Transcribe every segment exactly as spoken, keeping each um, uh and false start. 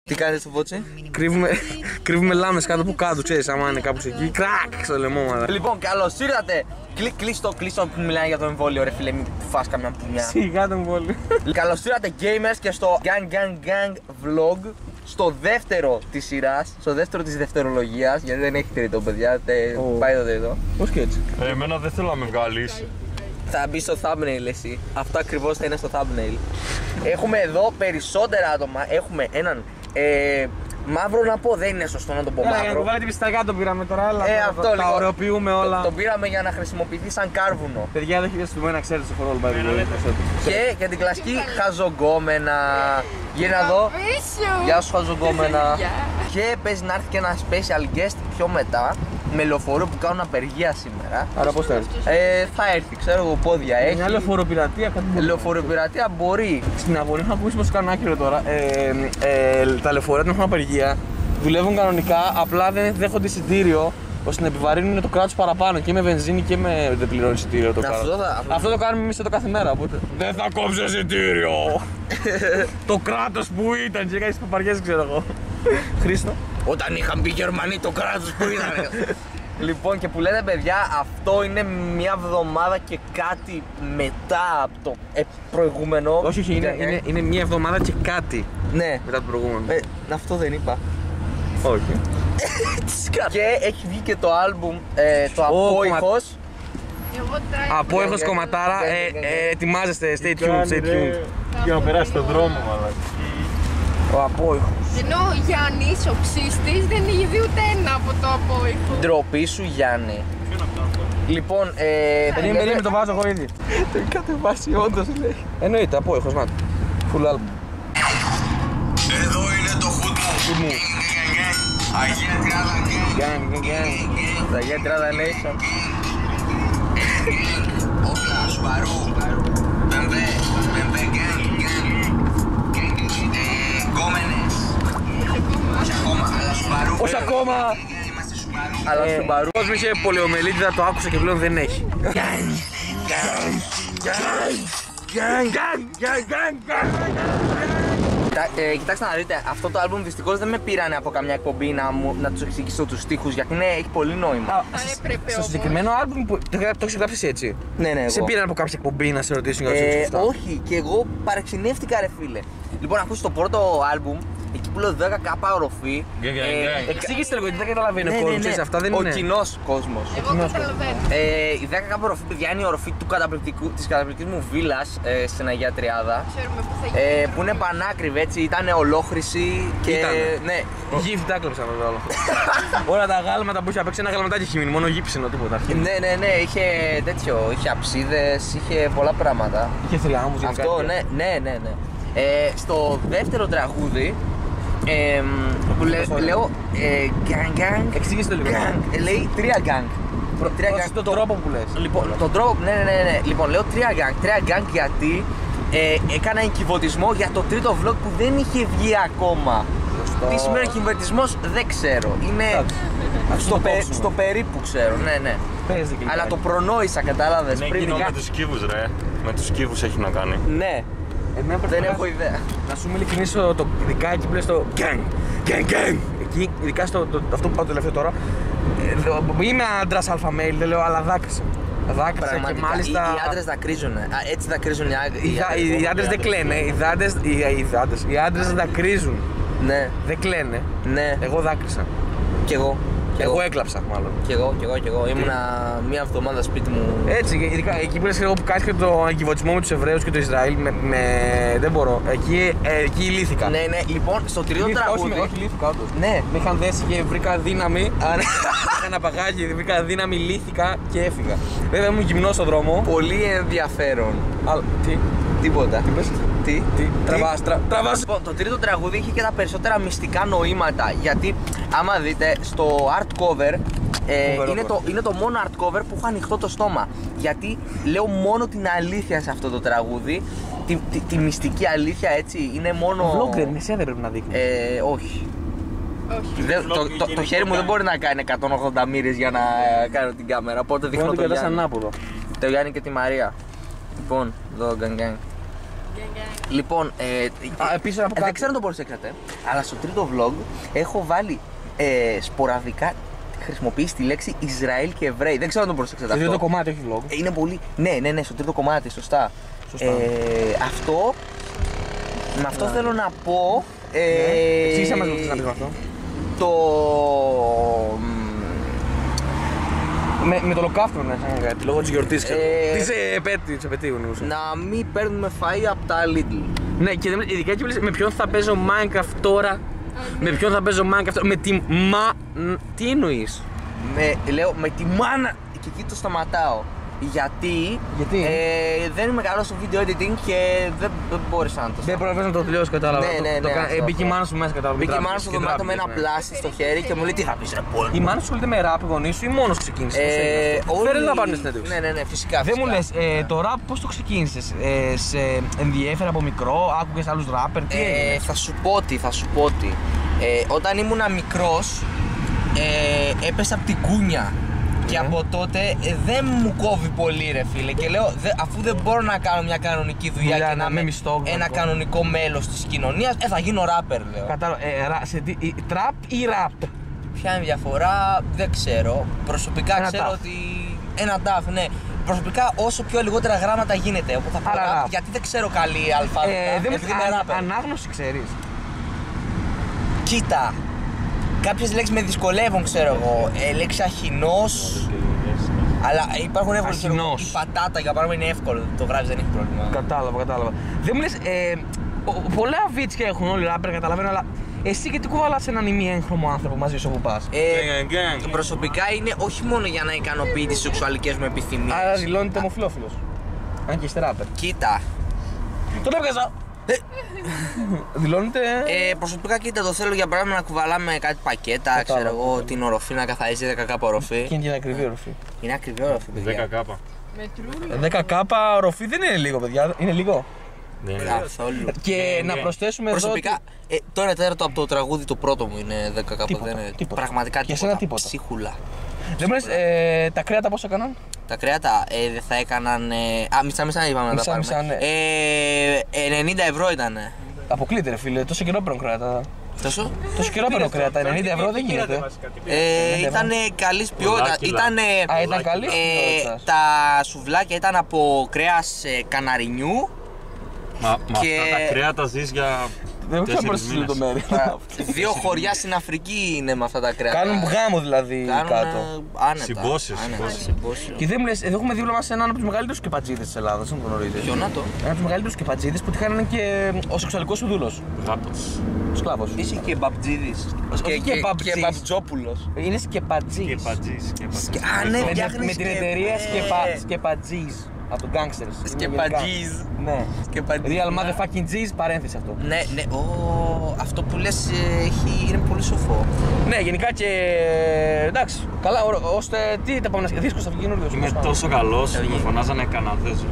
Τι κάνετε στο Φώτσι? Κρύβουμε, κρύβουμε λάμες κάτω από κάτω, ξέρεις, άμα είναι κάπου εκεί. Κρακ στο λαιμό, μάλλον. Λοιπόν, καλώς ήρθατε. Κλείστο, κλείστο που μιλάνε για το εμβόλιο, ρε φίλε, μην φας καμιά πουνιά. Σιγά το εμβόλιο. Καλώς ήρθατε gamers και στο Gang Gang Gang Vlog. Στο δεύτερο της σειράς, στο δεύτερο της δευτερολογίας, γιατί δεν έχει τρίτο, παιδιά. Τε, oh. Πάει το τρίτο. Πώς και έτσι? Ε, εμένα δεν θέλω να με βγάλεις. Θα μπει στο thumbnail εσύ. Αυτό ακριβώς θα είναι στο thumbnail. Έχουμε εδώ περισσότερα άτομα. Έχουμε έναν ε, μαύρο να πω, δεν είναι σωστό να το πω μαύρο. Για να βάλετε πισταγιά το πήραμε τώρα, αλλά ε, το, αυτό, τα λίγο, ωρεοποιούμε όλα. Το, το πήραμε για να χρησιμοποιηθεί σαν κάρβουνο. Παιδιά, δεν έχετε στο να ξέρετε στο χώρο όλο. Και για την κλασική χαζογκόμενα. Γύρνα εδώ. Γεια σου χαζογκόμενα. Και παίζει να έρθει και ένα special guest πιο μετά. Με λεωφορείο που κάνουν απεργία σήμερα. Άρα πώς θα έρθει? Ε, θα έρθει, ξέρω εγώ, πόδια έχει. Μια λεωφοροπειρατεία, κάτι μπορεί. Λεωφοροπειρατεία μπορεί. Στην αγωνία είχα ακούσει πως κάνουν άκυρο τώρα. Ε, ε, τα λεωφορεία δεν έχουν απεργία. Δουλεύουν κανονικά, απλά δεν δέχονται εισιτήριο ώστε να επιβαρύνουν το κράτος παραπάνω και με βενζίνη και με δεν πληρώνει εισιτήριο το κράτος. Αυτό, αυτό... αυτό το κάνουμε εμείς εδώ κάθε μέρα. Οπότε. Δεν θα κόψω εισιτήριο! Το κράτος που ήταν και κάνεις παπαριές, ξέρω εγώ. Χρήστο. Όταν είχαν πει οι Γερμανοί το κράτος που ήταν. Λοιπόν, και που λέτε παιδιά, αυτό είναι μια εβδομάδα και κάτι μετά από το ε, προηγούμενο. Όχι, όχι, είναι, είναι, είναι μια εβδομάδα και κάτι. Ναι. Μετά το προηγούμενο. Ε, αυτό δεν είπα. Όχι. Και έχει βγει και το άλμπουμ, ε, το Απόϊχος. Απόϊχος κομματάρα, ετοιμάζεστε, stay tuned, stay tuned. Για να περάσει τον δρόμο, μάλλον. Ο Απόϊχος. Ενώ ο Γιάννης, ο ψίστης, δεν είχε δει ούτε ένα από το Απόϊχο. Ντροπή σου, Γιάννη. Λοιπόν, ε... Περίμενε, περίμενε, το βάζω εγώ ήδη. Το έχει κατεβάσει, όντως λέει. Εννοείται, Απόϊχος, να. Full album. Εδώ είναι το hood μου. Αγία Τριάδα Gang, gang, gang. Αγία Τριάδα Nation. Όπλα, Σουμπαρού. Μπεμπέ, μπεμπέ, gang, gang. Γκόμενες. Όχι ακόμα, αλλά Σουμπαρού. Όχι ακόμα. Είμαστε Σουμπαρού. Αλλά Σουμπαρού. Ο κόσμος είχε πολεομελίτιδα, το άκουσα και πλέον δεν έχει. Gang, gang, gang, gang, gang, gang, gang, gang. Ε, κοιτάξτε να δείτε, αυτό το άλμπουμ δυστυχώς δεν με πήρανε από καμιά εκπομπή να, μου, να τους εξηγήσω τους στίχους, γιατί ναι, έχει πολύ νόημα. Στο συγκεκριμένο άλμπουμ που το, το έχεις γράψει έτσι. Ναι, ναι, εγώ. Σε πήραν από κάποια εκπομπή να σε ρωτήσουν για ε, το όχι, και εγώ παρεξενεύτηκα ρε φίλε. Λοιπόν, ακούστε το πρώτο άλμπουμ, εκεί που λέω δέκα κάπα οροφή. Εξήγησε λίγο, γιατί δεν καταλαβαίνει ο ναι, κόσμος, ναι, ξέρεις, ναι. αυτά δεν ο είναι. Ο κοινός κόσμος. Εγώ καταλαβαίνω. Ε, η δέκα κάπα οροφή, παιδιά, είναι η οροφή του καταπληκτικού, της καταπληκτικής μου βίλας ε, στην Αγία Τριάδα. Ξέρουμε που θα γίνει. Ε, που είναι πανάκριβη, έτσι, ήταν ολόχρηση και. Ήτανε. Ναι. Γύφτη τα έκλεψαν εδώ άλλο. Όλα τα γάλματα που είχε απέξει, ένα γαλματάκι είχε μείνει, μόνο γύψινο τίποτα. Ναι, ναι, ναι, είχε τέτοιο, είχε αψίδες, είχε πολλά πράγματα. Είχε θριάμβους, είχε Αυτό, ναι, ναι, ναι, ναι. Ε, στο δεύτερο τραγούδι, ε, που λέ, λέω ε, gang gang. Εξήγησε το λίγο. Gang, ε, λέει τρία gang. Τρία gang. Τον τρόπο που λες. Λοιπόν, τον τρόπο, ναι, ναι, ναι, ναι. Λοιπόν, λέω τρία gang. Τρία gang γιατί ε, έκανα εγκυβωτισμό για το τρίτο vlog που δεν είχε βγει ακόμα. Τι σημαίνει εγκυβωτισμός δεν ξέρω. Είναι στο, πε, στο περίπου ξέρω, ναι, ναι. Αλλά το προνόησα, κατάλαβες. Είναι εκείνο με τους κύβους ρε. Με τους κύβους έχει να κάνει. Ναι. Δεν έχω ιδέα. Να σου είμαι ειλικρινής, το, ειδικά εκεί που λες το gang, gang, gang. Εκεί, ειδικά στο, το, αυτό που πάω το τελευταίο τώρα, ε, είμαι άντρας αλφα-mail, δεν λέω, αλλά δάκρυσα. Δάκρυσα και μάλιστα... Οι, οι άντρες δακρύζουν, έτσι δακρύζουν οι, οι, οι, οι, οι άντρες δεν κλαίνε, οι, άντρες, οι, οι, άντρες, οι άντρες δακρύζουν. Ναι. Δεν κλαίνε. Ναι. Εγώ δάκρυσα. Κι εγώ. Εγώ, εγώ έκλαψα μάλλον. Κι εγώ, κι εγώ, κι εγώ. Ήμουνα μία εβδομάδα σπίτι μου. Έτσι, ειδικά εκεί που λες εγώ που κάνεις και τον εγκυβωτισμό με τους Εβραίους και το Ισραήλ. Με, με... δεν μπορώ. Εκεί, ε, εκεί λύθηκα. Ναι, ναι, λοιπόν, στο τρίτο τραγούδι. Όχι, όχι, λύθηκα όντως. Ναι. Με είχαν δέσει και βρήκα δύναμη. Είχα ένα παγάκι, βρήκα δύναμη, λύθηκα και έφυγα. Βέβαια ήμουν γυμνός στον δρόμο. Πολύ ενδιαφέρον. Αλλά, τι. Τίποτα. Τι πες? Τι, τι, τραβάς, τρα, τραβάς. Λοιπόν, το τρίτο τραγούδι είχε και τα περισσότερα μυστικά νοήματα. Γιατί, άμα δείτε, στο art cover ε, είναι, το, είναι το μόνο art cover που έχω ανοιχτό το στόμα. Γιατί λέω μόνο την αλήθεια σε αυτό το τραγούδι. Τη, τη, τη μυστική αλήθεια, έτσι. Είναι μόνο. Vlog δεν είναι, εσύ δεν πρέπει να δείχνεις. Ε, όχι. Όχι. Δε, το, το, το, το χέρι μου δεν μπορεί να κάνει εκατόν ογδόντα μοίρες για να κάνω την κάμερα. Οπότε δείχνω το Γιάννη. Ανάποδο. Το Γιάννη και τη Μαρία. Λοιπόν, εδώ gang gang. Λοιπόν, ε, Α, επίσης να πω ε, δεν κάτι. ξέρω αν το προσέξατε, αλλά στο τρίτο vlog έχω βάλει ε, σποραδικά χρησιμοποιήσει τη λέξη Ισραήλ και Εβραίοι. Δεν ξέρω αν το προσέξατε Στο αυτό. τρίτο κομμάτι, όχι vlog. Ε, Είναι πολύ. Ναι, ναι, ναι, στο τρίτο κομμάτι, σωστά. Σωστά. Ε, αυτό. Με αυτό Ναι. θέλω να πω. Ε, Ναι. Εξήγησέ μας τι θες να πεις με αυτό. Το. Με, με το ολοκαύτωμα να σαν κάτι, λόγω της γιορτής. ξέρω. Ε, Της ε, επέτειου, της επετείου εννοούσα. Να μην παίρνουμε φαΐ από τα Lidl. Ναι, και δεν- ειδικά εκεί που λες, με ποιον θα παίζω Minecraft τώρα. Με ποιον θα παίζω Minecraft τώρα. Με τη μα. ν- Τι εννοείς. Με, λέω με τη μάνα. Και εκεί το σταματάω. Γιατί, Γιατί? Ε, δεν είμαι καλό στο video editing και δεν, δεν μπόρεσα να το Δεν σταματήσω. προλαβαίνω να το τελειώσει, κατάλαβα. Ναι, Το- ναι, το ναι, κα- αυτό, ε, Μπήκε η αυτό. μάνα σου μέσα, κατάλαβα. Μπήκε η μάνα τράπηκε στο και δωμάτιο με ένα τράπηκες, ναι. πλάσι στο χέρι και μου λέει τι θα πεις ρε πόλ. Η μάνα σου ασχολείται με ραπ, γονείς σου ή μόνος ξεκίνησε. Πώς έγινε αυτό? Φέρε να πάρουν συνέντευξη. Ναι, ναι, ναι, φυσικά. Δεν μου φυσικά. λες, ε, το ραπ πώς το ξεκίνησες, ε, σε ενδιέφερε από μικρό, άκουγες άλλους ράπερ, τι Ε, έγινε. θα σου πω τι, θα σου πω τι. Ε, όταν ήμουνα μικρός, ε, έπεσα από την κούνια. Και Ναι. από τότε ε, δεν μου κόβει πολύ ρε φίλε και λέω δε, αφού δεν μπορώ να κάνω μια κανονική δουλειά Δουλειά, και να να με είμαι μισθό, ένα κανονικό. κανονικό μέλος της κοινωνίας, ε, θα γίνω ράπερ λέω. Κατάλαβα, ε, ρα- σε τι, ε, τραπ ή ραπ. Ποια είναι η διαφορά, δεν ξέρω. Προσωπικά Ένα ξέρω τάφ. ότι. Ένα τάφ, ναι. Προσωπικά όσο πιο λιγότερα γράμματα γίνεται. Οπότε θα πω Άρα, ράπ, ράπ. γιατί δεν ξέρω καλή αλφάβητα. Ε, δεν επειδή με είμαι ράπερ. ανάγνωση ξέρεις. Κοίτα. Κάποιες λέξεις με δυσκολεύουν, ξέρω εγώ. Ε, λέξη αχινός. Αλλά υπάρχουν εύκολες. ξέρω εγώ. Αχινός. Η πατάτα για παράδειγμα είναι εύκολο. Το γράφεις δεν έχει πρόβλημα. Κατάλαβα, κατάλαβα. Δεν μου λες, ε, ο- πολλά βίτσια έχουν όλοι οι ράπερ, καταλαβαίνω, αλλά εσύ γιατί κουβαλάς έναν ημιέγχρωμο άνθρωπο μαζί σου όπου πας. Ε, Gang, gang. προσωπικά είναι όχι μόνο για να ικανοποιεί τις σεξουαλικές μου επιθυμίες. Άρα δηλώνεται ομοφυλόφιλος. Αν και είστε ράπερ. Κοίτα. Τον έπιασα! Ε, Δηλώνεται. Ε, προσωπικά κοίτα το θέλω για παράδειγμα να κουβαλάμε κάτι πακέτα, Κατάλαβα, ξέρω εγώ, κατάλαβα. την οροφή να καθαρίζει δέκα κάπα οροφή. Και είναι και ακριβή οροφή. Είναι ακριβή οροφή, παιδιά. δέκα κάπα. Μετρούλα. δέκα κάπα οροφή δεν είναι λίγο, παιδιά. Είναι λίγο. Δεν είναι. Καθόλου. Και Ναι, να ναι. προσθέσουμε Προσωπικά, εδώ. ε, το ένα τέταρτο από το τραγούδι το πρώτο μου είναι δέκα κάπα. Τίποτα, Δεν είναι τίποτα. πραγματικά Για τίποτα. σένα τίποτα. Ψίχουλα. ότι- Δεν μου λες, ε, τα κρέατα πόσο έκαναν. Τα κρέατα ε, δεν θα έκαναν. Ε, α, μισά μισά είπαμε να Μισά, τα μισά, πάρουμε. ναι. Ε, ενενήντα ευρώ ήταν. Αποκλείται, ρε φίλε. Τόσο καιρό παίρνω κρέατα. Τόσο. Τόσο καιρό παίρνω κρέατα. ενενήντα ευρώ δεν γίνεται. Ε, ήταν καλή ποιότητα. Πολλά κιλά. Ήταν. Α, ήταν καλή ποιότητας. Τα σουβλάκια ήταν από κρέας ε, καναρινιού. Μα, μα Και- αυτά τα κρέατα ζεις για Δεν ξέρω τέσσερις τι μήνες. λεπτομέρεια. Δύο χωριά στην Αφρική είναι με αυτά τα κρέατα. Κάνουν γάμο δηλαδή Κάνουν, κάτω. ε, άνετα. Συμπόσιος, άνετα, συμπόσιος. συμπόσιο. Και δεν μου λες, εδώ έχουμε δίπλα μας έναν από τους μεγαλύτερους σκεπατζίδες της Ελλάδας, δεν το γνωρίζεις. Ποιο να το. Ένα από τους μεγαλύτερους σκεπατζίδες που τυχάνανε και ο σεξουαλικός σου δούλος. Γάτος. Σκλάβος. Είσαι και μπαμπτζίδης. Όχι και μπαμπτζής. Και μπαμπτζόπουλος. Είναι σκεπατζής. Και πατζής. και πατζής. Α, ναι, Με, φτιάχνεις με την και- εταιρεία ε, σκεπα, σκεπατζής. Από το Gangsters. Είναι Σκεπατζής. γενικά. Ναι. Σκεπατζής. Real motherfucking G's, παρένθεση αυτό. Ναι, ναι, ο, αυτό που λες ε, έχει, είναι πολύ σοφό. Ναι, γενικά και. Εντάξει, καλά, ω- ώστε. Τι τα πάμε να δίσκος θα βγει καινούριος. Είμαι τόσο καλός που με φωνάζανε Καναδέζο.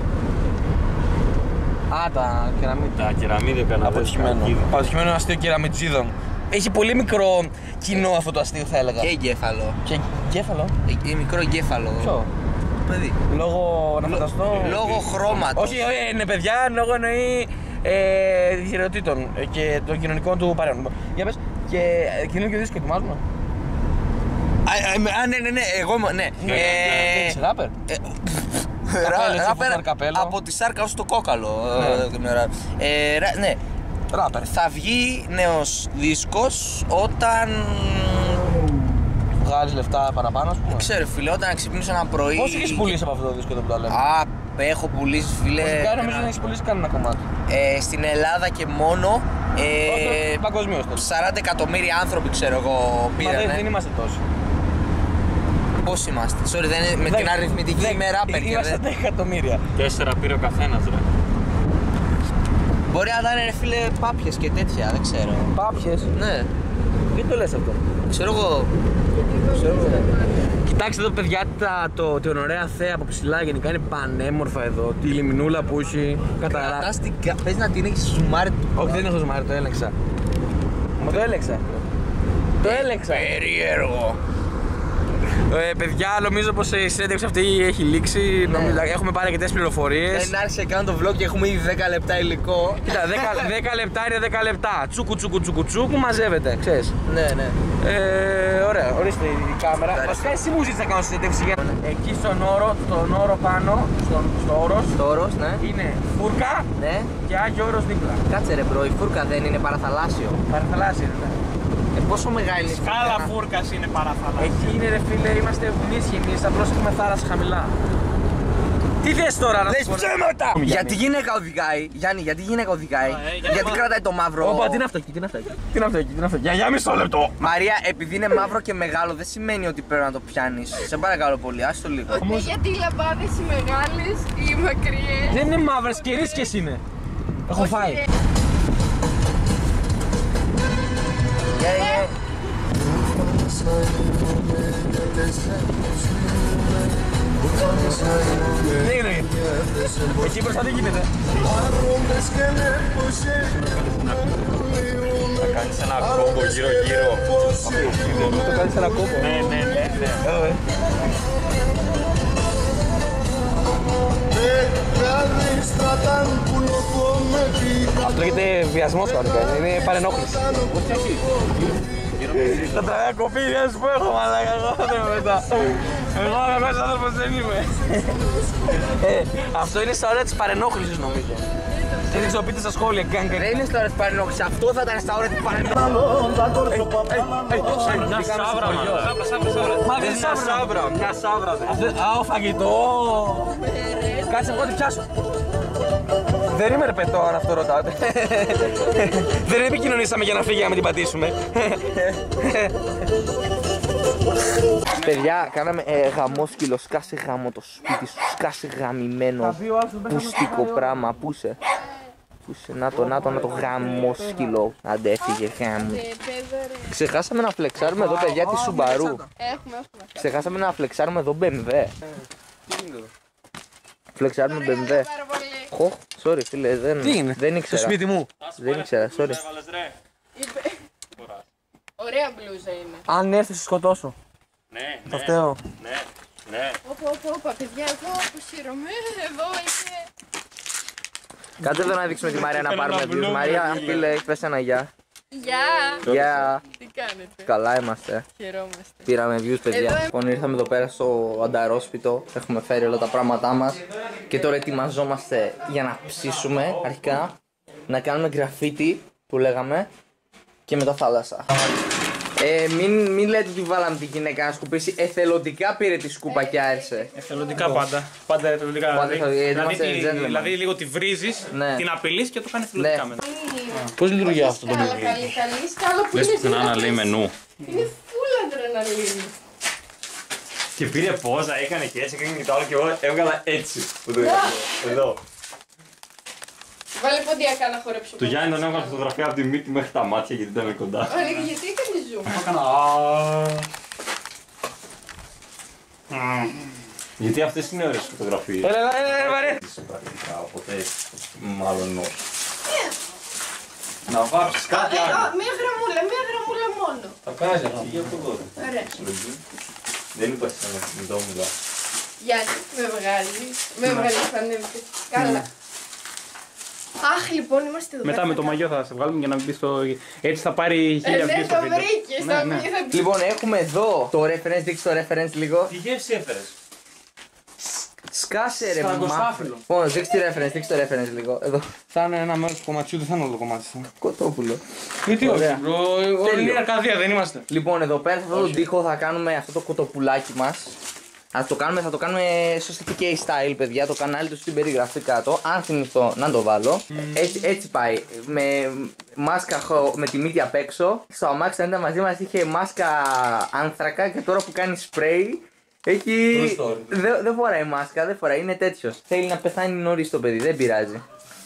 Α, τα κεραμίδια. Τα κεραμίδια Καναδέζο. Αποτυχημένο. Αποτυχημένο αστείο κεραμιτζίδων. Έχει πολύ μικρό κοινό αυτό το αστείο, θα έλεγα. Και εγκέφαλο. Και εγκέφαλο. Ε, μικρό εγκέφαλο. Ποιο? Παιδί. Λόγω. να φανταστώ. Λόγω χρώματος. Όχι, όχι, είναι παιδιά, λόγω εννοεί ε, διχειριοτήτων ε, και των κοινωνικών του παρέων. Λοιπόν, για πες, και ε, καινούργιο δίσκο ετοιμάζουμε. Α, α, α, ναι, ναι, ναι, εγώ είμαι, ναι. Δεν Ε, είσαι ράπερ. ε, Καπέλο, ρα- έτσι, ράπερ φούτμπολ καπέλο. από τη σάρκα ως το κόκαλο. Ναι. ε, ρα- ε, ρα- Ναι, Ράπερ. θα βγει νέος δίσκος όταν. Βγάλεις λεφτά παραπάνω, ας πούμε. Ξέρω φίλε, όταν ξυπνήσω ένα πρωί. Πώς έχεις πουλήσει από αυτό το δίσκο εδώ που τα λέμε. Α, έχω πουλήσει φίλε. Βασικά νομίζω δεν έχεις πουλήσει κανένα κομμάτι. ε, στην Ελλάδα και μόνο. Ε, Όχι, παγκοσμίως τότε. σαράντα εκατομμύρια άνθρωποι ξέρω εγώ Μα δεν, πήρανε. δεν είμαστε τόσοι. Πώς είμαστε. Sorry, δεν είναι, με Δεν- την αριθμητική δεν- ημέρα παιδιά. Είμαστε δεν- δέκα εκατομμύρια. Τέσσερα πήρε ο καθένας ρε. Μπορεί να ήταν ρε φίλε πάπιες και τέτοια, δεν ξέρω. Πάπιες. Ναι, Γιατί το λες αυτό. ξέρω εγώ. Κοιτάξτε εδώ παιδιά τα, το, την ωραία θέα από ψηλά, γενικά είναι πανέμορφα εδώ. Τη λιμινούλα που έχει καταρά. Κρατάς την κα- πες να την έχεις ζουμάρει του. Όχι, δεν έχω ζουμάρι, το έλεξα. Μα το έλεξα. Το έλεξα. Περίεργο. Ε, παιδιά, νομίζω πως η συνέντευξη αυτή έχει λήξει. Ναι. Νομίζω, έχουμε πάρει αρκετές πληροφορίες. Δεν άρχισε καν το vlog και έχουμε ήδη δέκα λεπτά υλικό. Κοίτα, δέκα λεπτά είναι δέκα λεπτά. Τσούκου τσούκου τσούκου τσούκου μαζεύεται, ξέρεις. Ναι, ναι. Ε, ωραία, ορίστε η κάμερα. Βασικά εσύ μου ζήτησε να κάνω συνέντευξη. Εκεί στον όρο, στον όρο πάνω, στον, στο όρος, Το όρος, ναι. είναι φούρκα Ναι. και Άγιο Όρος δίπλα. Κάτσε ρε μπρο, η φούρκα δεν είναι παραθαλάσσιο. Παραθαλάσσια είναι, ναι. Ε, πόσο μεγάλη είναι η φούρκα? Σκάλα φούρκας είναι παραθαλάσσια. Εκεί είναι ρε φίλε, είμαστε γνήσιοι εμείς, απλώς έχουμε θάλασσα χαμηλά. Τι θες τώρα να Λες σου πω? ψέματα! Γιατί γυναίκα οδηγάει, Γιάννη, γιατί γυναίκα οδηγάει, γιατί κρατάει το μαύρο. Όπα, τι είναι αυτό εκεί, τι είναι αυτό εκεί. Τι είναι αυτό εκεί, τι είναι αυτό εκεί. Για, για μισό λεπτό. Μαρία, επειδή είναι μαύρο και μεγάλο, δεν σημαίνει ότι πρέπει να το πιάνεις. Σε παρακαλώ πολύ, άσε το λίγο. Όχι γιατί οι λαμπάδες οι μεγάλες ή οι μακριές. Δεν είναι μαύρες και ρίσκες είναι. Έχω φάει. Yeah, yeah. Δεν είναι. Εκεί μπροστά τι γίνεται. Θα κάνεις ένα κόμπο γύρω γύρω. Το κάνεις ένα κόπο. Ναι, ναι, ναι, ναι. Αυτό λέγεται βιασμός κανονικά, είναι παρενόχληση. Τα τραγιά κοπίδια σου που έχω μαλάκα, εγώ δεν είμαι μετά. Εγώ είμαι μέσα άνθρωπος δεν είμαι. Ε, αυτό είναι στα όρια της παρενόχλησης νομίζω. Δεν ξέρω, πείτε στα σχόλια, γκάν γκάν. Δεν είναι στα ώρες της παρενόχλησης, αυτό θα ήταν στα ώρες της παρενόχλησης. Μια σάβρα, μάλλον. Μα δεν είναι σάβρα. Μια σάβρα, δε. Α, ο φαγητό. Κάτσε εγώ τη πιάσω. Δεν είμαι ρε πετώ αν αυτό ρωτάτε. Δεν επικοινωνήσαμε για να φύγει να μην την πατήσουμε. Παιδιά, κάναμε ε, γαμόσκυλο, σκάσε γάμο το σπίτι σου, σκάσε γαμημένο πουστικό πράγμα, πού είσαι. Πού είσαι, να το, να το, να το γαμόσκυλο, άντε έφυγε γάμο. Ξεχάσαμε να φλεξάρουμε εδώ παιδιά τη Subaru. Έχουμε, έχουμε. Ξεχάσαμε να φλεξάρουμε εδώ μπι εμ ντάμπλιου. Φλεξάρουμε μπι εμ ντάμπλιου. Πάρα πολύ. Χω, sorry φίλε, δεν, Τι είναι, δεν στο ήξερα. σπίτι μου. Δεν ήξερα, sorry. Είπε. Ωραία μπλούζα είναι. Αν έρθει, σε σκοτώσω. Ναι, Το ναι, φταίω. ναι, ναι. Όπα, όπα, όπα, παιδιά, εγώ αποσύρωμαι. Εδώ είναι. Κάτσε εδώ να δείξουμε τη Μαρία να πάρουμε views. Μαρία, φίλε, πες ένα γεια. Γεια! Γεια. Τι κάνετε, Καλά είμαστε. χαιρόμαστε. Πήραμε views, παιδιά. Εδώ- Λοιπόν, ήρθαμε εδώ πέρα στο ανταρόσπιτο. Έχουμε φέρει όλα τα πράγματά μας. Και τώρα ετοιμαζόμαστε για να ψήσουμε αρχικά. Να κάνουμε γραφίτι που λέγαμε. Και μετά θάλασσα. Ε, μην, μην λέτε ότι βάλαμε τη γυναίκα να σκουπίσει. Εθελοντικά πήρε τη σκούπα και άρχισε. Εθελοντικά πάντα. Πάντα εθελοντικά. Πάντα Δηλαδή, εθελοντικά, δηλαδή, είμαστε τη- gentleman. δηλαδή λίγο τη βρίζεις, Ναι. την απειλείς και το κάνει εθελοντικά Ναι. μετά. Πώς λειτουργεί αυτό το Σκάλα, βιβλίο? καλή, καλή. Σκάλα που Λες είναι πουθενά να λέει δυνατές. μενού. Είναι φούλα αδρεναλίνη. Και πήρε πόζα, έκανε και έτσι, έκανε και το άλλο και εγώ έβγαλα έτσι. Που το είδα. Εδώ. Βάλε ποντιακά να χορέψω. Του Γιάννη τον έβγαλα φωτογραφία από τη μύτη μέχρι τα μάτια γιατί ήταν κοντά. Ωραία, γιατί έκανε zoom. Έκανα. Γιατί αυτές είναι ωραίες φωτογραφίες. Έλα, έλα, έλα, έλα, βαρέ. Πρακτικά, οπότε μάλλον όχι. Να βάψεις κάτι Ε, άλλο. α, Μία γραμμούλα, μία γραμμούλα μόνο. Θα πέρασε αυτό. Φύγε από εδώ. Ωραία. Δεν είπα σε ένα κινητό μου μιλάω. Γιάννη, με βγάλεις. Με βγάλεις πανέμβηκες. Καλά. Αχ, λοιπόν, είμαστε εδώ. Μετά πέρα. με το μαγιό θα σε βγάλουμε για να μπει στο. Έτσι θα πάρει Ε, χίλια ναι, views το το βίντεο. βρήκες. Ναι, θα ναι. πει- θα πει- Λοιπόν, έχουμε εδώ το reference, δείξτε το reference λίγο. Τι γεύση έφερες. Σκάσε ρε Στραγγοστάφυλλο. μάφ. Λοιπόν, δείξτε το reference, δείξτε το reference λίγο. Εδώ. Θα είναι ένα μέρος του κομματιού, δεν θα είναι όλο το κομμάτι. Κοτόπουλο. Γιατί όχι, Ωραία. bro, όλοι Τέλειο. είναι Αρκαδία, δεν είμαστε. Λοιπόν, εδώ πέρα σε αυτόν τον τοίχο θα κάνουμε αυτό το κοτοπουλάκι μας. Θα το κάνουμε, θα το κάνουμε στο κέι style, παιδιά. Το κανάλι του στην περιγραφή κάτω. Αν θυμηθώ να το βάλω. Έτσι, έτσι πάει. Με μάσκα χω- με τη μύτη απ' έξω. Στο αμάξι όταν ήταν μαζί μας είχε μάσκα άνθρακα και τώρα που κάνει σπρέι έχει. True story. Δεν δεν φοράει μάσκα, δεν φοράει, είναι τέτοιος. Θέλει να πεθάνει νωρίς το παιδί, δεν πειράζει.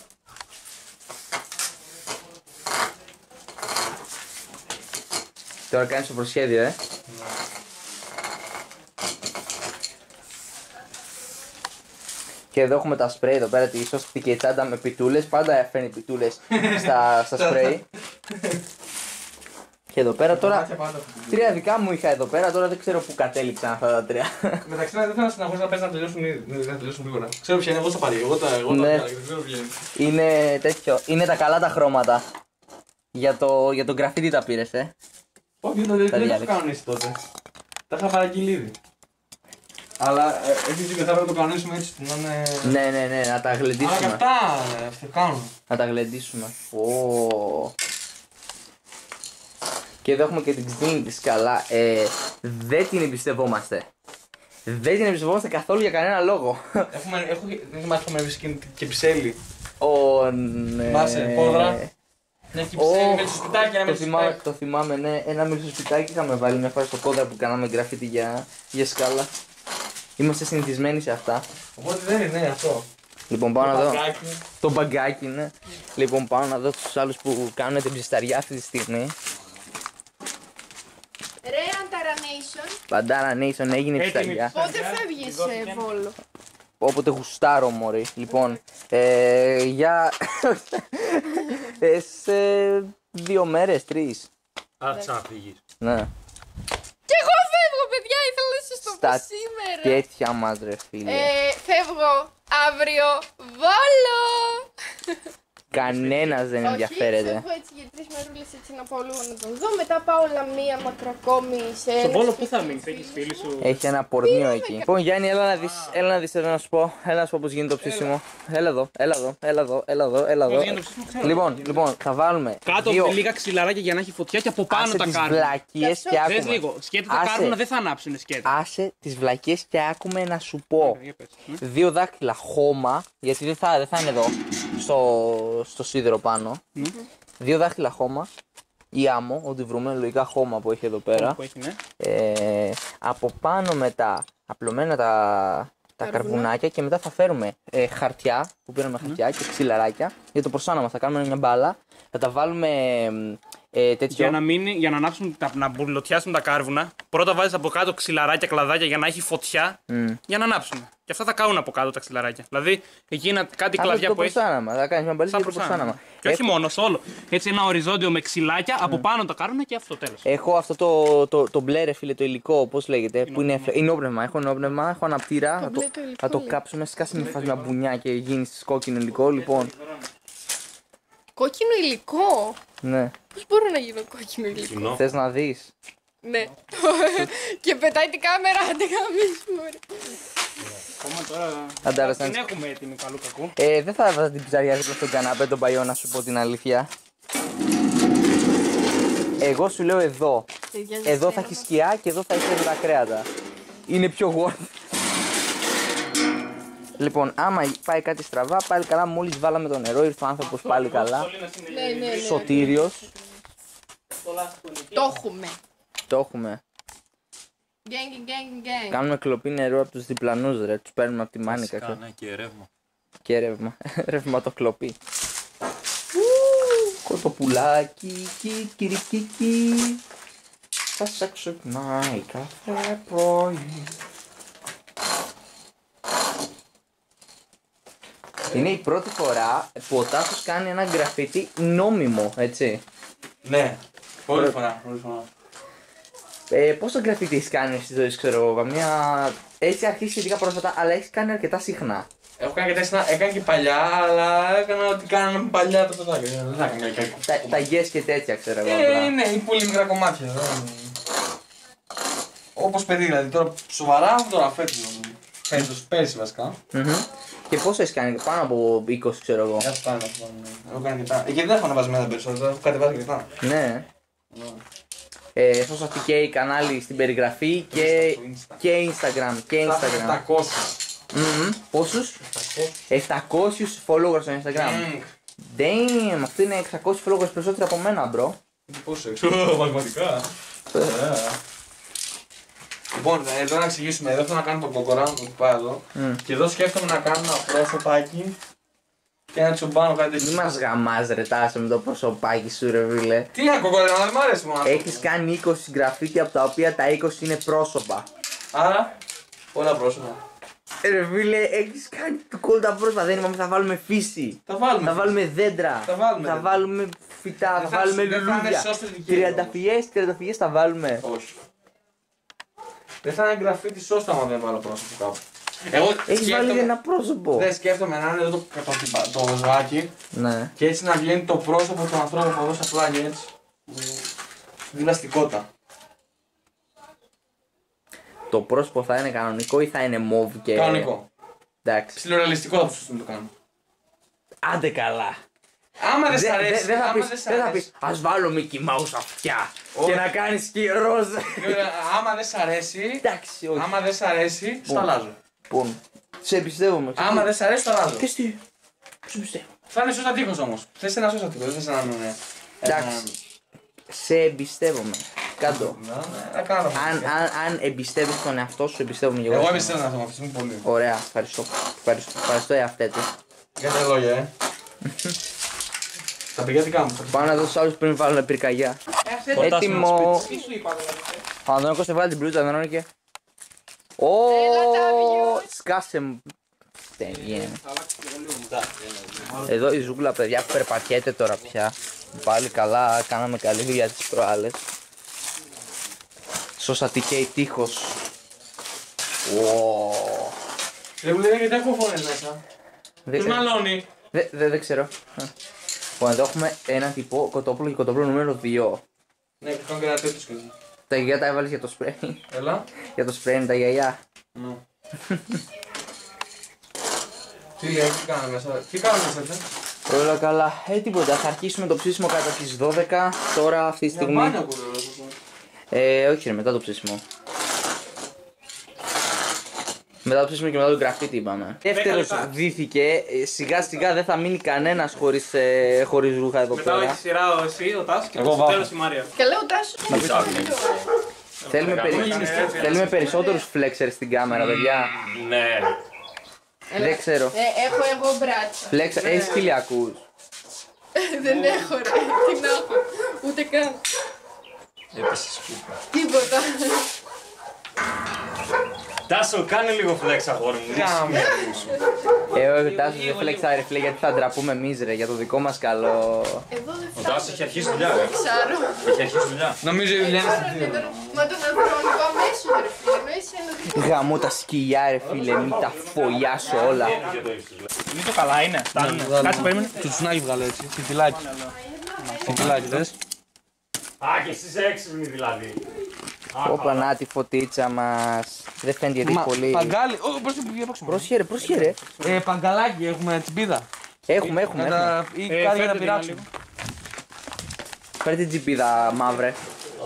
Τώρα κάνεις το προσχέδιο, ε. Και εδώ έχουμε τα σπρέι εδώ πέρα, τη σωστική τσάντα με πιτούλες. Πάντα φέρνει πιτούλες στα, στα σπρέι. Και εδώ πέρα. Τώρα τρία δικά μου είχα εδώ πέρα, τώρα δεν ξέρω πού κατέληξαν αυτά τα τρία. Μεταξύ δεν θέλω να συνεχίσω να παίζει να τελειώσουν ήδη. Να τελειώσουν γρήγορα. Ξέρω ποια είναι, εγώ θα πάρει. Εγώ τα εγώ Ναι. τα δεν ξέρω ποια είναι. Είναι τέτοιο. Είναι τα καλά τα χρώματα. Για το, για το γκραφίτι τα πήρες, ε. Όχι, δεν δεν τα έχω διάλεξα. κανονίσει τότε. Τα είχα παραγγείλει ήδη. Αλλά ε, έχει δίκιο, θα έπρεπε να το κανονίσουμε έτσι. Να είναι. Ναι, ναι, ναι, να τα Αλλά και γλεντήσουμε. αυτά ε, αυτό κάνουν. Να τα γλεντήσουμε. Ω. Και εδώ έχουμε και την ξύνη της καλά. Ε, δεν την εμπιστευόμαστε. Δεν την εμπιστευόμαστε καθόλου για κανένα λόγο. Έχουμε, έχω, δεν θυμάσαι που έχουμε βρει και ψέλι. Ω, ναι. Θυμάσαι, πόδρα. Ναι, και ψέλι με το σπιτάκι, ένα με το, το θυμάμαι, σπιτάκι. το θυμάμαι, ναι. Ένα με το σπιτάκι είχαμε βάλει μια φορά στο κόδρα που κάναμε γραφίτι για, για σκάλα. Είμαστε συνηθισμένοι σε αυτά. Οπότε δεν είναι ναι, αυτό. Λοιπόν, πάω να δω. Παγκάκι. Το μπαγκάκι, ναι. Λοιπόν, πάω να δω τους άλλους που κάνουν την ψισταριά αυτή τη στιγμή. Ρε Antaranation, Παντάρα Nation έγινε η Έτοιμη. ψισταριά. πότε φεύγεις σε Βόλο? Όποτε γουστάρω, μωρή. Λοιπόν, ε, για. ε, σε δύο μέρες, τρεις. Α, ξαναφύγεις. Ναι. Κι εγώ φεύγω, παιδιά, ήθελα να σας το πω Στα σήμερα. τέτοια μας, ρε φίλε. Ε, φεύγω αύριο Βόλο. Κανένας δεν ενδιαφέρεται. Όχι, φεύγω έτσι για τρεις μερούλες έτσι να πάω λίγο να τον δω. Μετά πάω Λαμία, Μακροκόμη, σε Στον ένα Πόλο σπίτι πού θα της μείνεις, έχεις φίλοι σου. Έχει ένα πορνείο εκεί. Λοιπόν, Γιάννη, έλα να δεις, έλα να δεις, θέλω να σου πω. Έλα να σου πω πώς γίνεται το ψήσιμο. Έλα εδώ, έλα εδώ, έλα εδώ, έλα εδώ, έλα εδώ. Πώς γίνεται το ψήσιμο, ξέρω. Λοιπόν, λοιπόν, θα βάλουμε Κάτω δύο. με λίγα ξυλαράκια για να έχει φωτιά και από πάνω Άσε τα τις κάρβουνα. βλακίες και Δες άκουμε. λίγο, σκέτα τα Άσε. κάρβουνα δεν θα ανάψουν σκέτα. Άσε τις βλακίες και άκουμε να σου πω. Για πες. Δύο δάχτυλα χώμα, γιατί δεν θα, δεν θα είναι εδώ, στο, στο σίδερο πάνω. Δύο δάχτυλα χώμα ή άμμο, ό,τι βρούμε, λογικά χώμα που έχει εδώ πέρα. Που έχει, ναι. Ε, από πάνω μετά απλωμένα τα, τα Καρβουνά. καρβουνάκια και μετά θα φέρουμε ε, χαρτιά που πήραμε χαρτιά και ξυλαράκια για το προσάναμα. Θα κάνουμε μια μπάλα, θα τα βάλουμε ε, τέτοιο. Για να, μείνει, για να ανάψουν, τα, να μπουλωτιάσουν τα κάρβουνα, πρώτα βάζεις από κάτω ξυλαράκια, κλαδάκια για να έχει φωτιά Μμ. για να ανάψουν. Και αυτά θα καούν από κάτω τα ξυλαράκια. Δηλαδή, εκεί είναι κάτι Θα κλαδιά το που έχει. προσάναμα, θα κάνεις μια μπαλίτσα Σαν για το προσάναμα. προσάναμα. Και όχι μόνο, σε όλο. Έτσι ένα οριζόντιο με ξυλάκια, από πάνω τα κάρβουνα και αυτό τέλος. Έχω αυτό το, το, το μπλε ρε φίλε, το υλικό, πώς λέγεται, που είναι, είναι όπνευμα. Έχω ενόπνευμα, έχω αναπτήρα, θα το, μπλε το υλικό θα το λέει. κάψουμε, σκάσει με φάση μια μπουνιά και γίνει κόκκινο υλικό, λοιπόν. Κόκκινο υλικό. Ναι, Πώς μπορώ να γίνω κόκκινο υλικό? Κοινό. θες να δεις. Ναι. Και πετάει την κάμερα, άντε γαμίσου, ρε. Ακόμα τώρα. Αντάρα, Την σαν- έχουμε έτοιμη καλού κακού. Ε, δεν θα έβαζα την ψαριά δίπλα στον καναπέ τον παλιό, να σου πω την αλήθεια. Εγώ σου λέω εδώ. Ταιριάζει Εδώ σένα. θα έχει σκιά και εδώ θα έχει τα κρέατα. Είναι πιο worth. Λοιπόν, άμα πάει κάτι στραβά, πάλι καλά. Μόλις βάλαμε το νερό, ήρθε ο άνθρωπος πάλι καλά. Ναι, ναι, ναι. Σωτήριος. Το έχουμε. Το έχουμε. Gang, gang, gang. Κάνουμε κλοπή νερό από τους διπλανούς, ρε. Τους παίρνουμε από τη μάνικα. ξέρω. Κάνε και ρεύμα. Και ρεύμα. Ρευματοκλοπή. Κοτοπουλάκι, κικυρικίκι. Θα σε ξυπνάει κάθε πρωί. Είναι η πρώτη φορά που ο Τάσος κάνει ένα γκραφίτι νόμιμο, έτσι. Ναι, πολλή φορά. Πολλή φορά. Ε, πόσο γκραφίτι έχεις κάνει στη ζωή σου, ξέρω εγώ, καμία... Έχει αρχίσει σχετικά πρόσφατα, αλλά έχεις κάνει αρκετά συχνά. Έχω κάνει και τέσσερα, έκανα και παλιά, αλλά έκανα ό,τι κάναμε παλιά τα παιδάκια. Δεν θα έκανα και κακό. Τα, τα yes και τέτοια, ξέρω εγώ. Ε, απλά. ναι, είναι πολύ μικρά κομμάτια. δεν- Όπως παιδί, δηλαδή τώρα σοβαρά τώρα φέτος. Φέτος, πέρσι βασικά. Μμμ. Και πόσο έχεις κάνει, πάνω από είκοσι, ξέρω εγώ. Για φτάνει αυτό. Έχω κάνει αρκετά. Ε, γιατί δεν έχω ανεβασμένα περισσότερα, έχω κατεβάσει αρκετά. Ναι. Ε, θα σας και κανάλι στην περιγραφή και, Στο Insta. και Instagram. Και Instagram. επτακόσια. Μμμ. Πόσους? επτακόσιους followers στο Instagram. Damn, αυτό είναι εξακόσιους followers περισσότερο από μένα, bro. Πόσο έξω, μαθηματικά. Λοιπόν, εδώ να εξηγήσουμε, εδώ θέλω να κάνω τον κοκορά μου που πάει εδώ. Μμ. Και εδώ σκέφτομαι να κάνω ένα πρόσωπάκι και ένα τσουμπάνο κάτι Μη τέτοιο. μας γαμάς ρε Τάσο με το προσωπάκι σου ρε φίλε. Τι είναι κοκορά, δεν μ' αρέσει μόνο αυτό. Έχεις κάνει είκοσι γραφίτι από τα οποία τα είκοσι είναι πρόσωπα. Άρα, πολλά πρόσωπα. Ρε φίλε, έχεις κάνει το κόλτα πρόσφατα. Δεν είπαμε θα βάλουμε φύση. Θα βάλουμε. Θα βάλουμε δέντρα. Θα βάλουμε Θα δέντρα. βάλουμε φυτά. Δεν Θα θα- βάλουμε δεν θα είναι λουλούδια. σώστες δικαίωμα. Τριανταφυλλιές, τριανταφυλλιές θα βάλουμε. Όχι. Δεν θα είναι γραφή τη σώστα άμα δεν βάλω πρόσωπο κάπου. Εγώ Έχεις βάλει σκέφτομαι, ένα πρόσωπο. δεν σκέφτομαι να είναι εδώ το, το, το, το ζωάκι Ναι. και έτσι να βγαίνει το πρόσωπο του ανθρώπου από εδώ στα πλάγια έτσι. Δίπλα στην κότα. Το πρόσωπο θα είναι κανονικό ή θα είναι μόβ και. Κανονικό. Εντάξει. Ψιλορεαλιστικό θα τους το κάνω. Άντε καλά. Άμα δεν σ' Δεν αρέσει, δεν θα άμα πεις, δεν σ' δεν θα αρέσει. πεις, ας βάλω Mickey Mouse αυτιά Όχι. και να κάνεις και ροζ. Ε, άμα δεν σ' αρέσει, Εντάξει, όχι. άμα δεν σ' αρέσει, στο αλλάζω. Λοιπόν, σε εμπιστεύομαι. ξέρεις Άμα τι. δεν σ' αρέσει, το αλλάζω. Και τι, σε πιστεύω. Θα είναι σώσα τείχος όμως. Θες ένα σώσα τείχος, δεν θες έναν. ε, Εντάξει. έναν- Σε εμπιστεύομαι. Κάτω. Ναι, ναι, κάνω. Αν, αν, αν εμπιστεύεις τον εαυτό σου, εμπιστεύομαι και εγώ. Εγώ εμπιστεύομαι αυτό, αυτή τη στιγμή πολύ. Ωραία, ευχαριστώ. Ευχαριστώ, ευχαριστώ εαυτέ του. Για τα λόγια, ε. Τα παιδιά τι κάνουν. Πάω να δω στους άλλους πριν βάλουν πυρκαγιά. Έτοιμο. Τι σου είπα δηλαδή. Ο Ανδρώνικος έβαλε την πλούτσα, Ανδρώνικε. Ω, σκάσε μου. Δεν γίνεται. Εδώ η ζούγκλα, παιδιά, περπατιέται τώρα πια. Πάλι καλά, κάναμε καλή δουλειά τις προάλλες. Σώσατη και η τείχος. Ω. Δεν μου λένε γιατί έχω φωνές μέσα. Δεν- Τους μαλώνει. Δεν δε, δεν ξέρω. Λοιπόν, εδώ έχουμε έναν τυπό κοτόπουλο και κοτόπουλο νούμερο δύο. Ναι, και κάνω και ένα τέτοιο σκοτεινό. Τα γιαγιά τα έβαλες για το σπρέι. Έλα. Για το σπρέι είναι τα γιαγιά. Ναι. Τι λέει, τι κάνουμε μέσα. Τι κάνουμε μέσα, έτσι. Όλα καλά. Ε, τίποτα. Θα αρχίσουμε το ψήσιμο κατά τις δώδεκα. Τώρα αυτή τη Για στιγμή. μπάνιο ακούω. Ε, όχι ρε, μετά το ψήσιμο. Μετά το ψήσιμο και μετά το γραφίτι είπαμε. Δεύτερος λεπτά. δίθηκε. Ε, Σιγά σιγά δεν θα μείνει κανένας χωρίς, ε, χωρίς ρούχα εδώ Μετά έχει πέρα. σειρά ο εσύ, ο Τάσος και Εγώ στο βάφω. τέλος η Μαρία. Καλά, ο Τάσος. Θέλουμε, περι... Θέλουμε περισσότερους flexers στην κάμερα, παιδιά. Ναι. Δεν ξέρω. Ε, έχω εγώ μπράτσα. Flex, έχεις χιλιακούς. Δεν έχω ρε. Τι να έχω. Ούτε καν. Έπεσε σκούπα. Τίποτα. Τάσο, κάνε λίγο flex αγόρι μου. Κάμε. Ε, όχι, Τάσο, δεν φλεξάρει ρε φίλε, γιατί θα ντραπούμε εμείς ρε, για το δικό μας καλό. Εδώ δεν Ο φτάνω. Τάσος έχει αρχίσει δουλειά, ρε. Ψάρω. Έχει αρχίσει δουλειά. Νομίζω η δουλειά είναι στην Τώρα, τώρα. Μα τον Ανδρώνικο αμέσως ρε φίλε. Εννοείς ένα δικό. Γαμώ τα σκυλιά ρε φίλε, μην τα φωλιάσω όλα. Είναι το καλά, είναι. Φτάνουνε. Κάτσε, περίμενε. Το τσουνάκι βγάλε έτσι. Φιτιλάκι. Φιτιλάκι, δες. Α, και εσείς έξυπνοι δηλαδή. Όπα να τη φωτίτσα μας. Δεν φαίνεται γιατί έχει πολύ. Παγκάλι. Ω, προς την πηγή απόξω. Πρόσχερε, πρόσχερε. Ε, παγκαλάκι έχουμε τσιμπίδα. Έχουμε, έχουμε, Να έχουμε. τα- Ή Ε, κάτι για να φέρτε την πειράξουμε. λίγο. Φέρε την τζιπίδα μαύρε.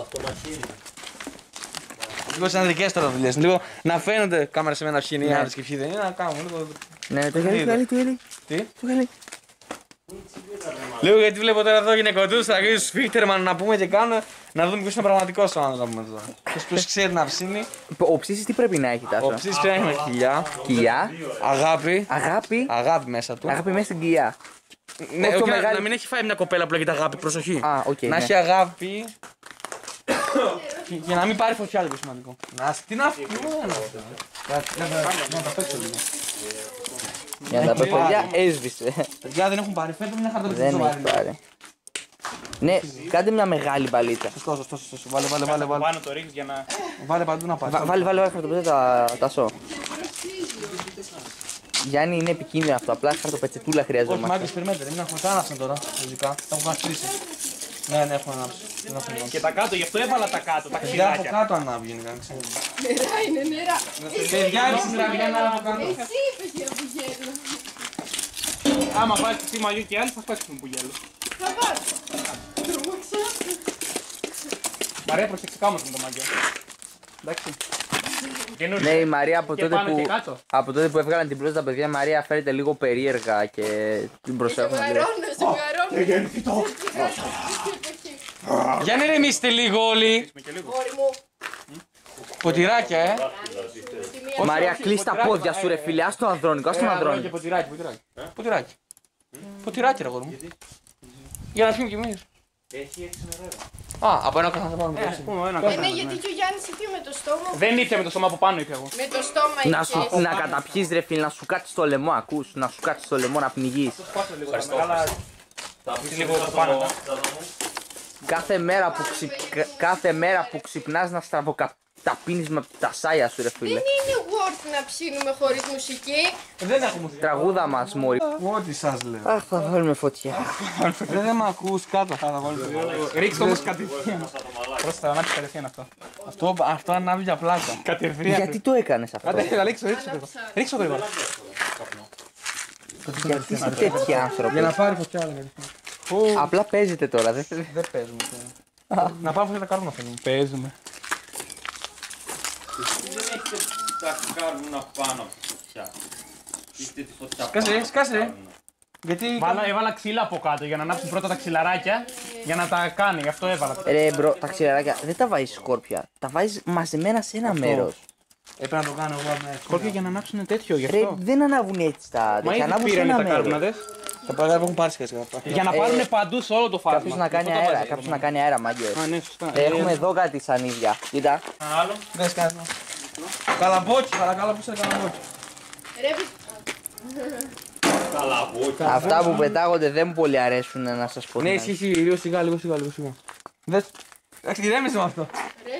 Λίγο σαν δικές τώρα δουλειές. Λίγο να φαίνονται κάμερα σε μένα ποιοι είναι οι Ναι. άλλες και ποιοι δεν είναι. Να κάνουμε λίγο. Ναι, το γέλι, το γέλι, το γέλι. Τι? Το γέλι. Λίγο γιατί βλέπω τώρα εδώ γυναικοτούς, θα γίνει σφίχτερμαν να πούμε και κάνουμε. Να δούμε ποιος είναι πραγματικός ο άνθρωπος τώρα. Ποιος- Ποιος ξέρει να ψήνει. Ο ψήσης τι πρέπει να έχει, Ο Τάσο. ψής πρέπει να έχει κοιλιά, Κοιλιά, αγάπη, αγάπη, αγάπη μέσα του. αγάπη μέσα στην κοιλιά. Ναι, όχι το όχι, να- μεγάλο- να μην έχει φάει μια κοπέλα που λέγεται αγάπη, προσοχή. Α, οκ, Να ναι. έχει αγάπη. και, και να μην πάρει φωτιά λίγο σημαντικό. Να, τι να φύγει, να τα παίξω λίγο. Για να τα πω, παιδιά, έσβησε. Παιδιά δεν έχουν πάρει, φέρτε μια χαρτοπέτσια Δεν σοβαρή. έχει πάρει. Ναι, κάντε μια μεγάλη μπαλίτσα. Σωστό, σωστό, σωστό. Βάλε, βάλε, βάλε, Από βάλε. πάνω το ρίχνεις για να... Βάλε παντού να πάει. Βα- Βάλε, βάλε, βάλε χαρτοπέτσια τα, Τάσο. Γιάννη, είναι επικίνδυνο αυτό. Απλά χαρτοπετσετούλα Όχι, χρειαζόμαστε. μάγκες, περιμένετε, δεν έχουμε καν ανάψει τώρα. Λογικά, τα έχουμε αφήσει. Ναι, ναι, έχουμε ανάψει. Δεν έχουμε ανάψει. Και τα κάτω, γι' αυτό έβαλα τα κάτω, τα Παιδιά από ξυλάκια. κάτω ανάβει γενικά, ξέρω. Νερά είναι νερά. Παιδιά, έτσι τραβιά να από κάτω. Εσύ είπες για πουγέλο. Άμα βάλεις τη μαγιού και άλλοι θα σπάσουν που γέλο. Θα βάζω. Τρομαξά. Μαρία, προσέξε κάμω με το μαγιό. Εντάξει. Καινούριο. Ναι, η Μαρία από Και τότε, πάνω που, και κάτω. από τότε που έβγαλαν την πλούζα τα παιδιά, η Μαρία φέρεται λίγο περίεργα και την προσέχουν. λίγο. Ζευγαρώνω, ζευγαρώνω. Για να ηρεμήσετε λίγο όλοι. Μόρι μου. Ποτηράκια, ε. Μαρία, κλείς τα πόδια σου ρε φίλε, ας τον Ανδρώνικο, ας τον Και Ανδρώνικο. ποτηράκι, ποτηράκι. Ποτηράκι. Ποτηράκι, ρε γόρι μου. Για να πιούμε κι εμείς. Έχει έξι νερά. Α, από ένα καθένα θα πάμε. Ας πούμε, ένα Ε, ναι, καθένας, γιατί ναι. και ο Γιάννης είπε με το στόμα. Δεν ήρθε με το στόμα από πάνω, είπε εγώ. Με το στόμα Να, είχε. σου, να καταπιείς ρε φίλε, να σου κάτσει το λαιμό, ακούς, να σου κάτσει το λαιμό να πνιγείς. Ευχαριστώ. Θα πεις λίγο λίγο από το πάνω, πάνω. Κάθε μέρα που, ξυπ... κάθε μέρα που ξυπνάς να στραβοκαταπίνεις με τα σάια σου ρε φίλε. Δεν είναι worth να ψήνουμε χωρίς μουσική. Δεν έχουμε μουσική. Τραγούδα μας μωρί. Ό,τι σας λέω. Αχ, θα βάλουμε φωτιά. Δεν δεν μ' ακούς κάτω. Θα τα βάλω. Ρίξτε όμως κατευθείαν. Πρόσεχε, θα ανάψει κατευθείαν αυτό. Αυτό, αυτό ανάβει για πλάκα. Κατευθείαν. Γιατί το έκανες αυτό? Άντε, έλα, ρίξω, ρίξω γρήγορα. Ρίξω γρήγορα. Γιατί είσαι τέτοιοι άνθρωποι? Για να πάρει φωτιά, λέγαμε. Απλά παίζετε τώρα, δεν θέλει. Δεν παίζουμε. Να πάμε φωτιά να κάνουμε αυτό. Παίζουμε. Δεν έχετε τα κάρβουνα πάνω από τη φωτιά. Είστε τη φωτιά Σκάσε, πάνω. σκάσε. Γιατί. Βάλα, έβαλα ξύλα από κάτω για να ανάψουν πρώτα τα ξυλαράκια για να τα κάνει, γι' αυτό έβαλα. Ρε μπρο, τα ξηραράκια δεν τα βάζεις σκόρπια. Τα βάζεις μαζεμένα σε ένα μέρος. Έπρεπε να το κάνω εγώ με. Σκόρπια για να ανάψουν τέτοιο, γι' Ρε, αυτό. δεν ανάβουν έτσι τα Μα τέτοια, ήδη ανάβουν σε πήρανε ένα τα κάρβουνα, μέρος. δες. Τα πράγματα έχουν πάρει σχέση. Για να πάρουν παντού σε όλο το φάσμα. Κάποιος να κάνει Αυτό το αέρα, βάζει. κάποιος να κάνει αέρα, μάγκες. Α, ναι, σωστά. Ε, Έχουμε εδώ κάτι σανίδια. Κοίτα. Ένα άλλο. Δεν σκάσει. Καλαμπόκι, παρακαλώ, πού είσαι καλαμπόκι. Ρε, πι- Καλά, όχι. Αυτά που πετάγονται δεν μου πολύ αρέσουν να σας πω. Ναι, την ισχύει, ισχύει, λίγο σιγά, λίγο σιγά, λίγο σιγά. Δες. Εντάξει, ηρέμησε με αυτό. ρε.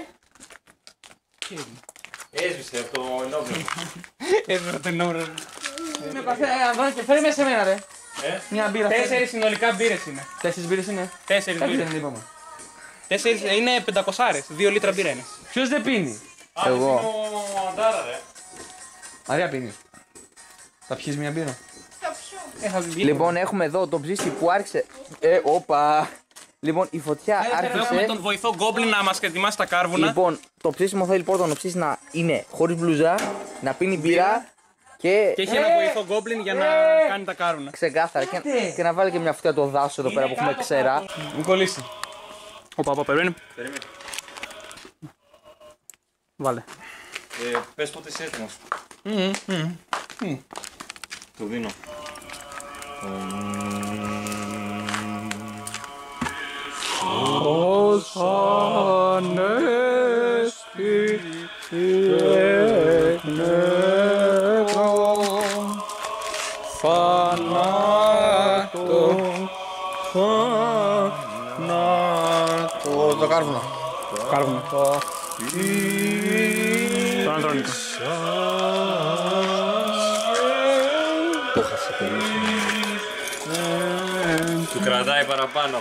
Έσβησε από το ενόπνευμα. Έβγαλε το νόμο. Είναι καθένα, και φέρει μέσα σε μένα, ρε. Ε, Μια μπύρα. Τέσσερις συνολικά μπύρες είναι. Τέσσερις μπύρες είναι. Τέσσερις Κάτι μπύρες. δεν είπαμε. Τέσσερις είναι πεντακόσάρες. Δύο λίτρα μπύρα είναι. Ποιος δεν πίνει. Εγώ. ο Αντάρα, ρε. Μαρία πίνει. Θα πιείς μια μπύρα. Θα ψω. Ε, θα βγει. Λοιπόν, έχουμε εδώ τον ψήστη που άρχισε. Ε, όπα. Λοιπόν, η φωτιά Έχουμε άρχισε. τον βοηθό Goblin να μας ετοιμάσει τα κάρβουνα. Λοιπόν, το ψήσιμο θέλει πρώτον ο ψήστη να είναι χωρίς μπλούζα, να πίνει μπύρα και. Και έχει ένα βοηθό Goblin για να κάνει τα κάρβουνα. Ξεκάθαρα και, και να βάλει και μια φωτιά το δάσο εδώ πέρα που έχουμε ξέρα. Μην κολλήσει. Ο παπά, περιμένει. Περίμενε. Βάλε. Ε, πες πότε είσαι έτοιμος. Το δίνω. Ως ανέστη εκνευρών θανάτων θανάτων. Το κάρβουνα. Κάρβουνα. Τον Ανδρώνικο. Του κρατάει παραπάνω.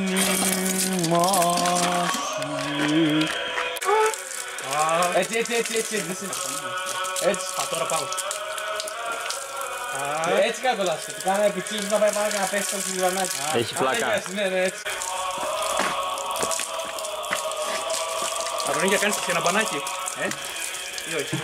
Έτσι, έτσι, έτσι, έτσι, έτσι. Έτσι. Α, τώρα πάω. Έτσι κάτω λάθος. Κάνα επιτσίλους να πάει πάνω και να πέσει στο λιβανάκι. Έχει πλάκα. Ναι, ναι, έτσι. Ανδρώνικο, κάνεις και ένα μπανάκι. Ε, ή όχι.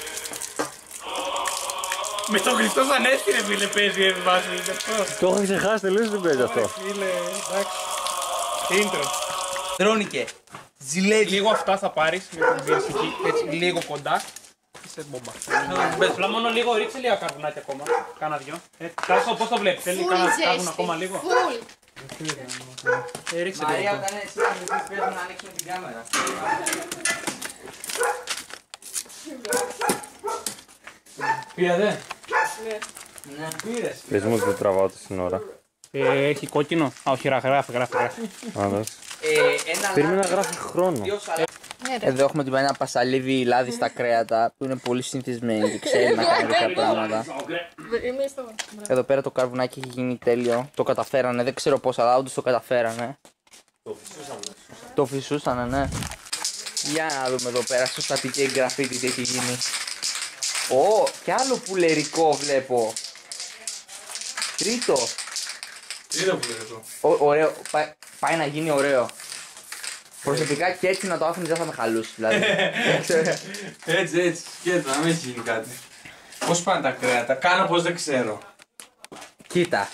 Με το Χριστός Ανέστη ρε φίλε παίζει η βάση. Το έχω ξεχάσει τελείως δεν παίζει αυτό. Φίλε, εντάξει. Intro. Τρώνικε. Λίγο αυτά θα πάρεις με την βιαστική, έτσι λίγο κοντά. Είσαι μπόμπα. Απλά μόνο λίγο, ρίξε λίγα καρβουνάκια ακόμα. Κάνα δυο. Ε, Τάσο, πώς το βλέπεις, θέλει Φουλ κάνα κάρβουνα ζέστη. ακόμα λίγο. Φουλ. Ε, ρίξε Μαρία, λίγο. όταν εσύ θα πρέπει να ανοίξουμε την κάμερα. Πήρατε. Ναι. Πήρες. Πες μου ότι δεν τραβάω την ώρα. Ε, έχει κόκκινο. Α, όχι, γράφει, γράφει, γράφει. Άντας. Ε, ένα Περίμενα να λάδι, γράφει χρόνο. δύο σαλάτες. Ναι, ρε. Εδώ έχουμε την ένα πασαλίδι λάδι στα κρέατα που είναι πολύ συνηθισμένη και ξέρει να κάνει τέτοια πράγματα. Είμαι στο. Εδώ πέρα το καρβουνάκι έχει γίνει τέλειο. Το καταφέρανε, δεν ξέρω πώς, αλλά όντως το καταφέρανε. Το φυσούσανε, ναι. Για να δούμε εδώ πέρα στο στατική εγγραφή τι έχει γίνει. Ω, και άλλο πουλερικό βλέπω. Τρίτο. Τι είναι που λέει αυτό. Ω, ωραίο. Πά- πάει να γίνει ωραίο. Προσωπικά και έτσι να το άφηνες δεν θα με χαλούσε δηλαδή. Έτσι, έτσι. Σκέτο, να μην έχει γίνει κάτι. Πώς πάνε τα κρέατα, κάνω πως δεν ξέρω. Κοίτα.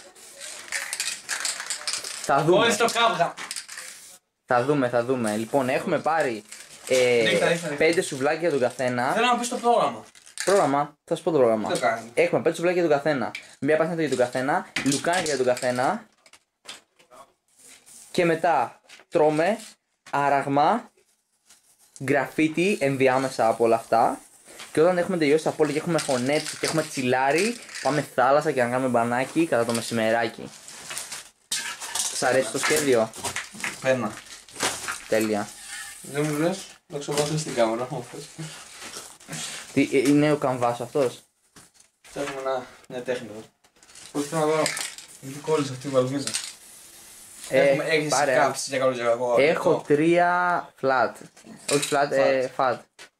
Θα δούμε. Μόλις το κάβγα. Θα δούμε, θα δούμε. Λοιπόν, έχουμε πάρει ε, Νύχτα, νύχτα, νύχτα. πέντε σουβλάκια για τον καθένα. Θέλω να πεις το πρόγραμμα. Πρόγραμμα, θα σου πω το πρόγραμμα. Τι το κάνουμε. Έχουμε πέντε σουβλάκια για τον καθένα. Μία πασίνα για τον καθένα. Λουκάνικα για τον καθένα. Και μετά τρώμε άραγμα, γκραφίτι ενδιάμεσα από όλα αυτά. Και όταν έχουμε τελειώσει απ' όλα και έχουμε χωνέψει και έχουμε τσιλάρι, πάμε θάλασσα και να κάνουμε μπανάκι κατά το μεσημεράκι. Σ' αρέσει το σχέδιο? Πένα. Τέλεια. Δεν μου λες, θα ξεβάσω στην κάμερα, μου θες. Τι, είναι ο καμβάς αυτός? Φτιάχνουμε ένα, μια τέχνη εδώ. Πώς θέλω να δω, τι κόλλησε αυτή η βαλβίζα. Ε, Έχουμε, έχεις πάρε. κάψεις για καλό και κακό. Έχω αυτό. τρία flat. Όχι flat, ε, fat.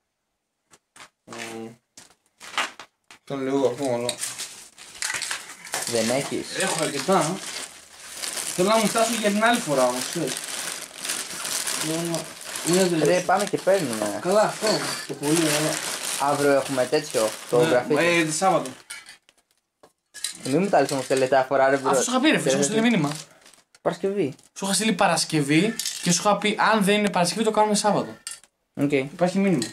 Μμμ. Τον λίγο αυτό μόνο. Δεν έχεις? Έχω αρκετά. Θέλω να μου φτάσουν για την άλλη φορά όμως, ξέρεις. Είναι Ρε, πάμε και παίρνουμε. καλά αυτό, το πολύ καλό. Αύριο έχουμε τέτοιο, το γραφείο. Ε, τη Σάββατο. Μην μου τα λες όμως τελευταία φορά, ρε. Αυτό σου είχα πει, ρε φίλε, σου είχα στείλει μήνυμα. Παρασκευή. Σου είχα στείλει Παρασκευή και σου είχα πει αν δεν είναι Παρασκευή το κάνουμε Σάββατο. Οκ. Υπάρχει μήνυμα.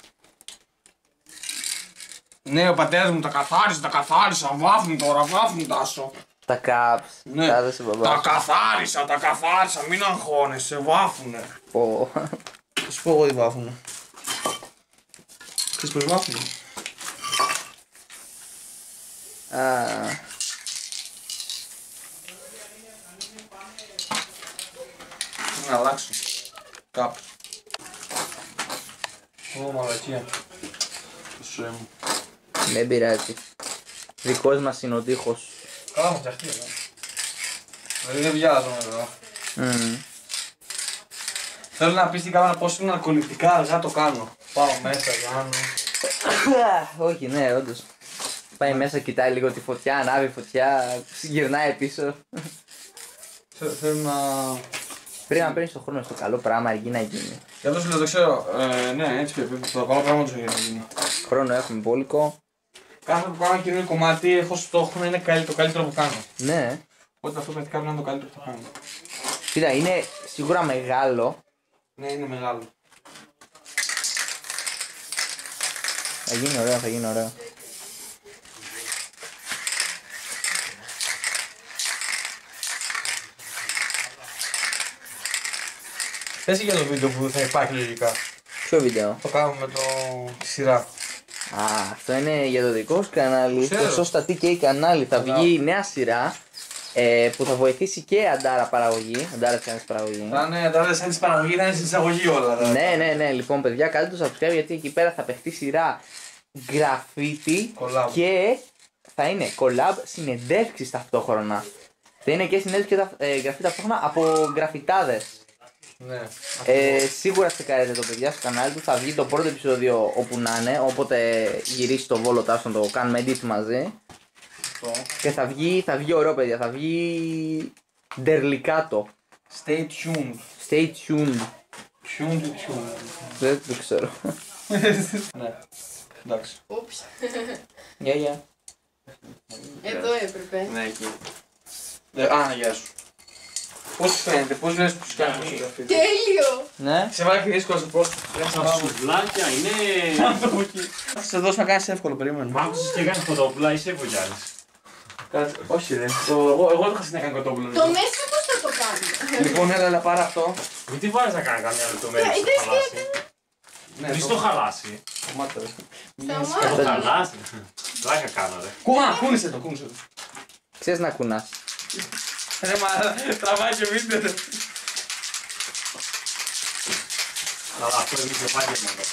Ναι, ο πατέρας μου τα καθάρισε, τα καθάρισα, βάφουν τώρα, βάφουν τάσο. Τα caps. Ναι. Τα έδωσε ο Τα μπαμπάς. καθάρισα, τα καθάρισα, μην αγχώνεσαι, βάφουνε. Πω. Θα σου πω εγώ τι βάφουνε. Ξέρεις πως βάφουνε. Α, Να αλλάξω. Κάπου. Ω, μαλακία. Το σουέ μου. δεν πειράζει. Δικός μας είναι ο τείχος. Καλά θα φτιαχτεί εδώ. Δηλαδή δεν βιάζομαι εδώ. Μμμ. Θέλω να πεις στην κάμερα πως είναι αλκοολικτικά αργά το κάνω. Πάω μέσα, κάνω. Όχι, ναι, όντως. Πάει μέσα, κοιτάει λίγο τη φωτιά, ανάβει φωτιά, γυρνάει πίσω. Θε- Θέλω να... Πρέπει να παίρνεις τον χρόνο στο καλό πράγμα, αργεί να γίνει. Για αυτό σου λέω, το ξέρω. Ε, ναι, έτσι πρέπει. Το καλό πράγμα του να γίνει. Χρόνο έχουμε μπόλικο. Κάθε που κάνω ένα καινούριο κομμάτι έχω στόχο να είναι καλύ- το καλύτερο που κάνω. Ναι. Οπότε αυτό πρέπει να είναι το καλύτερο που θα κάνω. Κοίτα, είναι σίγουρα μεγάλο. Ναι, είναι μεγάλο. Θα γίνει ωραίο, θα γίνει ωραίο. Πες για το βίντεο που θα υπάρχει λογικά. Ποιο βίντεο? Το κάνουμε με το... τη σειρά. Α, αυτό είναι για το δικό σου κανάλι. Ξέρω. Στο Σώστα τι κέι κανάλι θα βγει νέα σειρά ε, που θα βοηθήσει και Αντάρα παραγωγή. Αντάρα της κάνεις παραγωγή. Θα είναι τώρα σαν της παραγωγή, θα είναι στην εισαγωγή όλα. δηλαδή. Ναι, ναι, ναι. Λοιπόν, παιδιά, κάντε το subscribe γιατί εκεί πέρα θα παιχτεί σειρά γραφίτι Collab. και θα είναι collab συνεντεύξεις ταυτόχρονα. Θα είναι και συνέντευξη και τα, ε, γραφίτι ταυτόχρονα από γραφιτάδες. Ναι. Ε, σίγουρα τσεκάρετε το παιδιά στο κανάλι του. Θα βγει το πρώτο επεισόδιο όπου να είναι. Όποτε γυρίσει το Βόλο Τάσο να το κάνουμε edit μαζί. Αυτό. Και θα βγει, θα βγει ωραίο, παιδιά. Θα βγει ντερλικάτο. Stay tuned. Stay tuned. Tuned, tuned. Δεν το ξέρω. Ναι. Εντάξει. Ούψ. Γεια, γεια. Εδώ έπρεπε. Ναι, εκεί. Ε, Α, γεια σου. Πώς σου φαίνεται, πώς λες που σου κάνει αυτό το γραφίδι. Τέλειο! Ναι. Σε βάλει και δύσκολο πώς. Τα σουβλάκια είναι. Θα σε δώσω να κάνεις εύκολο, περίμενε. Άκουσες και κάνεις κοτόπουλα, είσαι βουλιάρης. Κάτσε, όχι ρε. Το- Εγώ εγώ δεν είχα συνέχεια να κάνω κοτόπουλο. Το μέσα πώς θα το κάνουμε. Λοιπόν, έλα, έλα, πάρε αυτό. Μην τη βάζεις να κάνει καμιά λεπτομέρεια Ε, στο δεν χαλάσι. Ναι, Μη στο χαλάσι. κομμάτι, ρε. Θα Το μάθω. χαλάσι. Πλάκα κάνω ρε. Κουνά, κούνησε το, κούνησε το. Ξέρεις να κουνάς. Ρε μα, τραβάει και βίντεο. ρε. Καλά, αυτό είναι και επάγγελμα εδώ.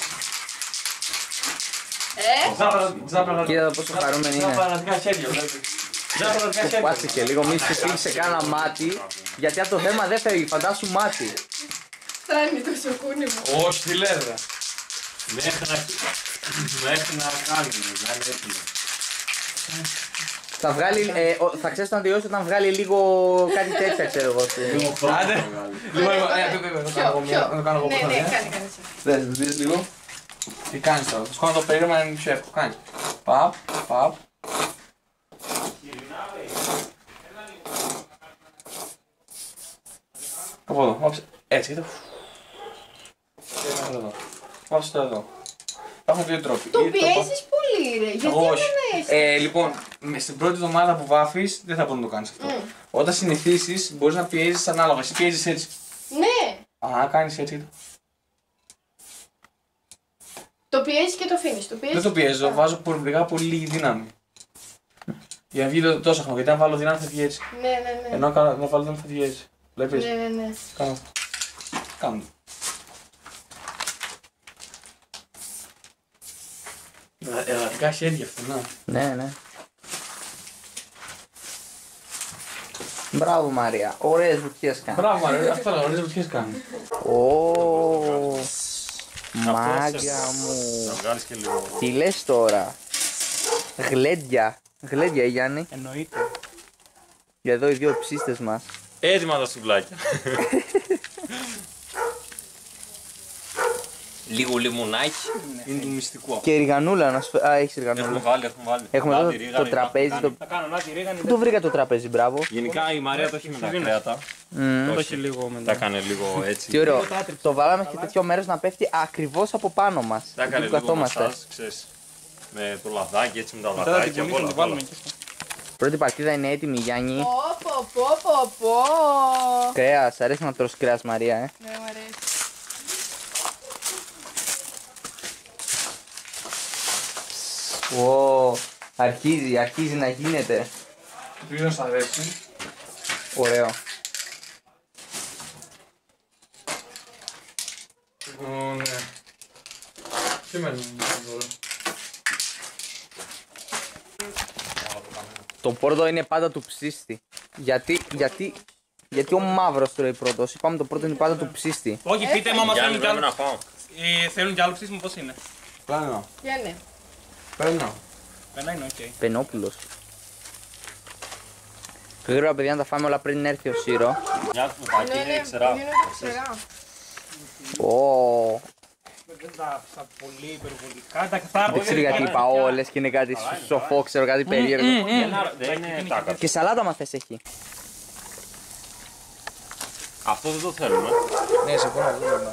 Ε, Τζάπα, τζάπα, Κοίτα πόσο χαρούμενη είναι. Τζάπα, πραγματικά χέρια, βλέπεις. Τζάπα, πραγματικά χέρια. Πάτσε και λίγο, μη σου φύγει σε κάνα μάτι. Γιατί από το θέμα δεν φεύγει, φαντάσου μάτι. φτάνει το σοκούνι μου. Όχι, τι λες ρε. Μέχρι να, μέχρι να κάνει, να είναι έτοιμο. Θα βγάλει, ε, ο- θα ξέρεις όταν τελειώσει όταν βγάλει λίγο κάτι τέτοια, ξέρω εγώ. στη- Λίγο χρόνο Άντε. να βγάλει. Λοιπόν, λοιπόν, ε, το- το- το- το κάνω εγώ μία- το κάνω εγώ Ναι, πρώτα, ναι, ε. κάνει, κάνει. Δες, δεις λίγο. Τι κάνεις τώρα, θα σου κάνω το περίεργο να είναι πιο εύκολο. Κάνεις. Παπ, παπ. Από εδώ, όψε. Έτσι, κοίτα. Και μέχρι εδώ. Βάψε το εδώ. Υπάρχουν δύο τρόποι. Το Ή το πα- πιέζεις πολύ ρε. Γιατί Όχι. δεν έχει. Ε, λοιπόν, με- στην πρώτη εβδομάδα που βάφεις δεν θα μπορεί να το κάνεις αυτό. Μμ. Όταν συνηθίσεις, μπορείς να πιέζεις ανάλογα. Εσύ πιέζεις έτσι. Ναι! Α, κάνεις έτσι. Το πιέζεις και το αφήνεις. Το πιέζεις. Δεν το πιέζω, βάζω προβλητικά πολύ λίγη δύναμη. Για να βγει τόσο χρόνο. Γιατί αν βάλω δύναμη θα βγει έτσι. Ναι, ναι, ναι. Ενώ αν κάνω- να βάλω δύναμη θα βγει έτσι. Βλέπεις. Ναι, ναι, ναι. Κάνω αυτό. Κάνω. Ε, Εργατικά χέρια αυτό, να. Ναι, ναι. Μπράβο Μαρία, ωραίες βουτιές κάνει. Μπράβο, ρε, αυτό λέω, ωραίες βουτιές κάνει. Ω, μάγκα μου. Να βγάλεις και λίγο. Τι λες τώρα. Γλέντια. Γλέντια Γιάννη. Εννοείται. Για εδώ οι δύο ψίστες μας. Έτοιμα τα σουβλάκια. Λίγο λιμονάκι. Είναι του μυστικού αυτό. Και ριγανούλα να σου φε- Α, έχεις Έχουμε ριγανούλα. βάλει, έχουμε βάλει. Έχουμε Λάδι, εδώ ρίγανη, το λάδι, τραπέζι. κάνει. Το... Θα κάνω λάθη ρίγανη. Πού το βρήκα το τραπέζι, μπράβο. Γενικά η Μαρία το έχει με τα Σβήνω. κρέατα. Μμμ. Το έχει λίγο μετά. Τα έκανε λίγο έτσι. Τι ωραίο. Το βάλαμε και τέτοιο μέρος να πέφτει ακριβώς από πάνω μας. Τα Εκεί έκανε που λίγο καθόμαστε. μασάζ, ξέρεις. Με το λαδάκι έτσι με τα Μετά θα την λαδάκια. πουλήσουμε, όλα, την βάλουμε όλα. εκεί. Πρώτη παρτίδα είναι έτοιμη, Γιάννη. Πω, πω, πω, πω, πω. Κρέας, αρέσει να τρως κρέας, Μαρία, ε. Ναι, μου αρέσει. Ω, αρχίζει, αρχίζει να γίνεται. Ελπίζω να σ' αρέσει. Ωραίο. Ω, ναι. Τι μένει εδώ. Το πρώτο είναι πάντα του ψήστη. Γιατί, γιατί, γιατί ο μαύρος τρώει πρώτος. Είπαμε το πρώτο είναι πάντα του ψήστη. Όχι, πείτε μου άμα Γιάννη, θέλουν κι πρέπει άλλο. να πάω. Ε, Θέλουν κι άλλο ψήσιμο, πώς είναι. Πλάνο. Για ναι. Παίρνω. Ένα είναι, οκ. Πενόπουλος. Γρήγορα παιδιά να τα φάμε όλα πριν έρθει ο Σύρο. Μια φουτάκι Ναι, είναι ναι, ξερά. είναι ξερά. Ω, Δεν τα άφησα πολύ υπερβολικά. Τα θα δεν ξέρω γιατί είπα όλες και είναι κάτι σοφό, ξέρω κάτι περίεργο. Δεν είναι τάκα. Και σαλάτα μα θες έχει. Αυτό δεν το θέλουμε. Ναι, σε πω να δούμε.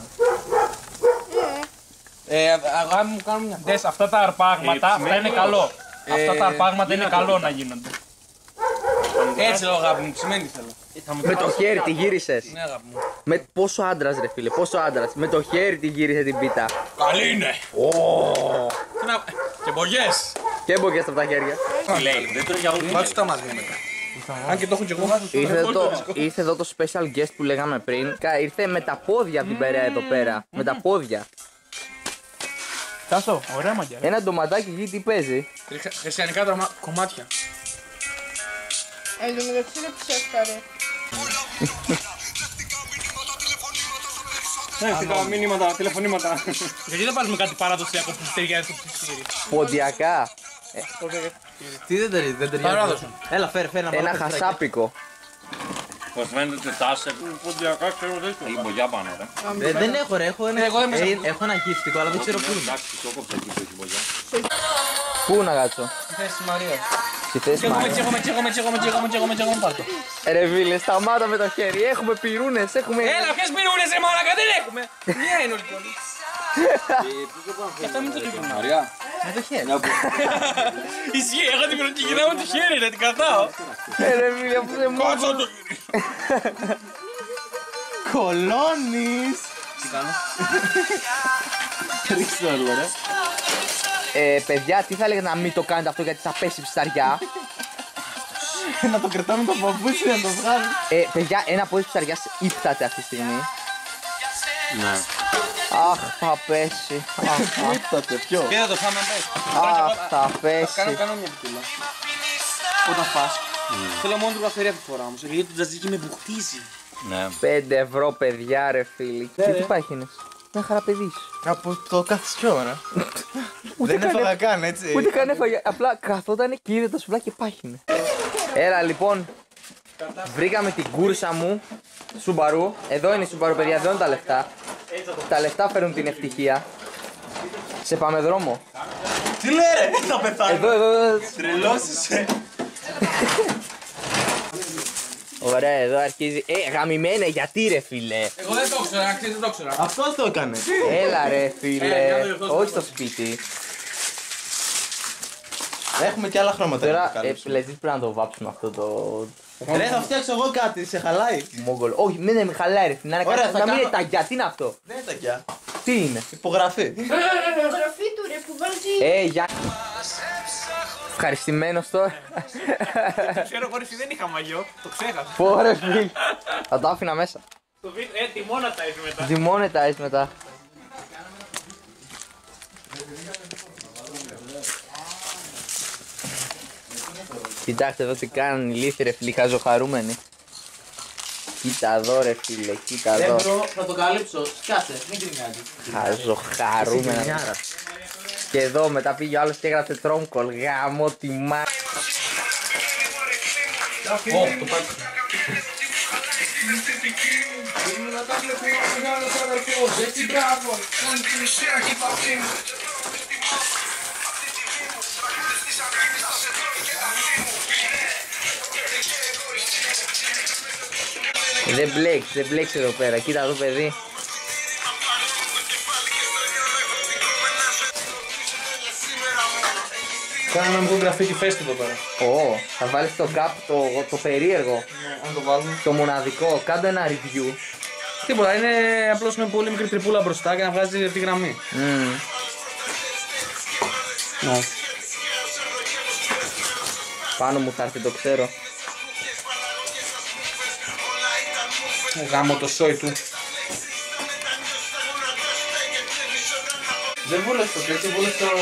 Ε, αγάπη μου κάνουν μια. Δες, αυτά τα αρπάγματα, Ε, αυτά είναι ψημένει καλό. Ε, Αυτά τα αρπάγματα είναι είναι καλό αυτό. να γίνονται. Έτσι λέω αγάπη μου, ψημένη θέλω. Με το χέρι τη γύρισες. Ναι αγάπη μου. Με πόσο άντρας ρε φίλε, πόσο άντρας. Με το χέρι τη γύρισε την πίτα. Καλή είναι. Τι να- Και μπογιές. Και έμπογες από τα χέρια. Τι λέει, δεν τρώει για όλους. Βάζω τα μαζί μετά. Αν και το έχω κι εγώ. Ήρθε εδώ, το, ήρθε εδώ το special guest που λέγαμε πριν. Κα- Ήρθε με τα πόδια από την Περαία εδώ πέρα. Με τα πόδια. Τάσο, ωραία μαγιά. Ένα ντοματάκι γη τι παίζει. Χρυσ- Χριστιανικά τρομα- κομμάτια. Εν τω μεταξύ είναι ψεύτα ρε. Έχετε μηνύματα, τηλεφωνήματα. Γιατί δεν βάλουμε κάτι παραδοσιακό που ταιριάζει στο ψηφίρι. Ποντιακά. Τι δεν ταιριάζει, δεν ταιριάζει. Παράδοσο. Έλα, φέρε, φέρε να Ένα πάρω το χασάπικο. Πως φαίνεται ότι τάσε ποντιακά ξέρω τέτοιο. Ή μπογιά πάνω ρε. φράγκα. Ε, Δεν έχω ρε, έχω ένα, Εγώ δεν ε, έχω ένα γύφτικο, αλλά δεν ξέρω πού είναι. Εντάξει, το κόψα εκεί που έχει μπογιά. Πού να κάτσω. Θέση Μαρία. Στη θέση Έχουμε μου. έτσι, έχουμε έτσι, έχουμε έτσι, έχουμε έτσι, έχουμε έτσι, έχουμε έτσι, έχουμε πάρτο. Ρε φίλε, σταμάτα με το χέρι. Έχουμε πυρούνες, έχουμε. Έλα, ποιες πυρούνες ρε μαλάκα, δεν έχουμε. Μία είναι όλη πόλη. Και αυτά μην το τύπουν. Μαρία. Με το χέρι. Ισχύει, έχω την πρώτη γυρνάω με το χέρι ρε, την κρατάω. Ε, ρε φίλε, αφού δεν μόνο. Κάτσε το Κολώνεις. Τι κάνω. Ρίξτε όλο ρε. Ε, παιδιά, τι θα έλεγα να μην το κάνετε αυτό γιατί θα πέσει ψαριά. Να το κρατάμε το παπούτσι να το βγάλει. Ε, παιδιά, ένα πόδι ψαριάς ύπταται αυτή τη στιγμή. Ναι. Αχ, θα πέσει. Αχ, αχ, Ύπταται, ποιο. Και θα το φάμε αν πες. αχ, θα Κάνω, πέσει. κάνω μια ποικίλα. Όταν φας. Θέλω μόνο την καφερία αυτή τη φορά όμως, γιατί το τζατζίκι με μπουχτίζει. Ναι. πέντε ευρώ, παιδιά, ρε φίλοι. Και τι πάχινες. Μια χαρά παιδίς. Από το κάθεσαι πιο ώρα. Δεν καν έφαγα καν, έτσι. Ούτε καν έφαγε. Απλά καθόταν και είδε το σουβλάκι και πάχινε. Έλα λοιπόν. Βρήκαμε την κούρσα μου. Σουμπαρού. Εδώ είναι η Σουμπαρού, παιδιά. Εδώ είναι τα λεφτά. Τα λεφτά φέρουν την ευτυχία. Σε πάμε δρόμο. Τι λέει ρε, θα πεθάνω. Εδώ, εδώ, εδώ. Τρελώσεις ε. Ωραία, εδώ αρχίζει. Ε, γαμημένε, γιατί ρε φίλε. Εγώ δεν το ήξερα, αξίζει δεν το ήξερα. Αυτός το έκανε. Έλα ρε φίλε. Ε, για το- Όχι στο σπίτι. Έχουμε και άλλα χρώματα. Τώρα λες πρέπει να το βάψουμε αυτό το. Ρε, θα φτιάξω εγώ κάτι, σε χαλάει. Μόγκολ. Όχι, μην με χαλάει ρε. Να Ωραία, θα μην είναι κάνω- ταγιά, τι είναι αυτό. Δεν είναι ταγιά. Τι είναι. Υπογραφή. Η υπογραφή του ρε που βάζει. Ε, για. Ευχαριστημένος τώρα. Ξέρω εγώ, εσύ δεν είχα μαγιό, το ξέχασα. Πόρε φίλ. Θα το άφηνα μέσα. Το βι- Ε, τιμώνα τα έχει μετά. Demonetize μετά. Κοιτάξτε εδώ τι κάνουν οι λύθοι ρε φίλοι, χαζοχαρούμενοι. Κοίτα εδώ ρε φίλε, κοίτα εδώ. θα το καλύψω. Σκάσε, μην κρινιάζει. Χαζοχαρούμενα. Και εδώ μετά πήγε ο άλλος και έγραψε τρόμκολ. Γάμο τη μα... Δεν μπλέξει, δεν μπλέξει εδώ πέρα. Κοίτα εδώ παιδί. Κάνε να μου γραφεί τη φέστη εδώ πέρα. Ω, θα βάλεις το κάπ το, το περίεργο, Αν το βάλουμε. το μοναδικό. Κάντε ένα review. Τίποτα, είναι απλώς με πολύ μικρή τρυπούλα μπροστά και να βγάζει τη γραμμή. Μμμ. Ναι. Πάνω μου θα έρθει, το ξέρω. Γάμο το σόι του. Δεν βούλες το τέτοιο, βούλες το...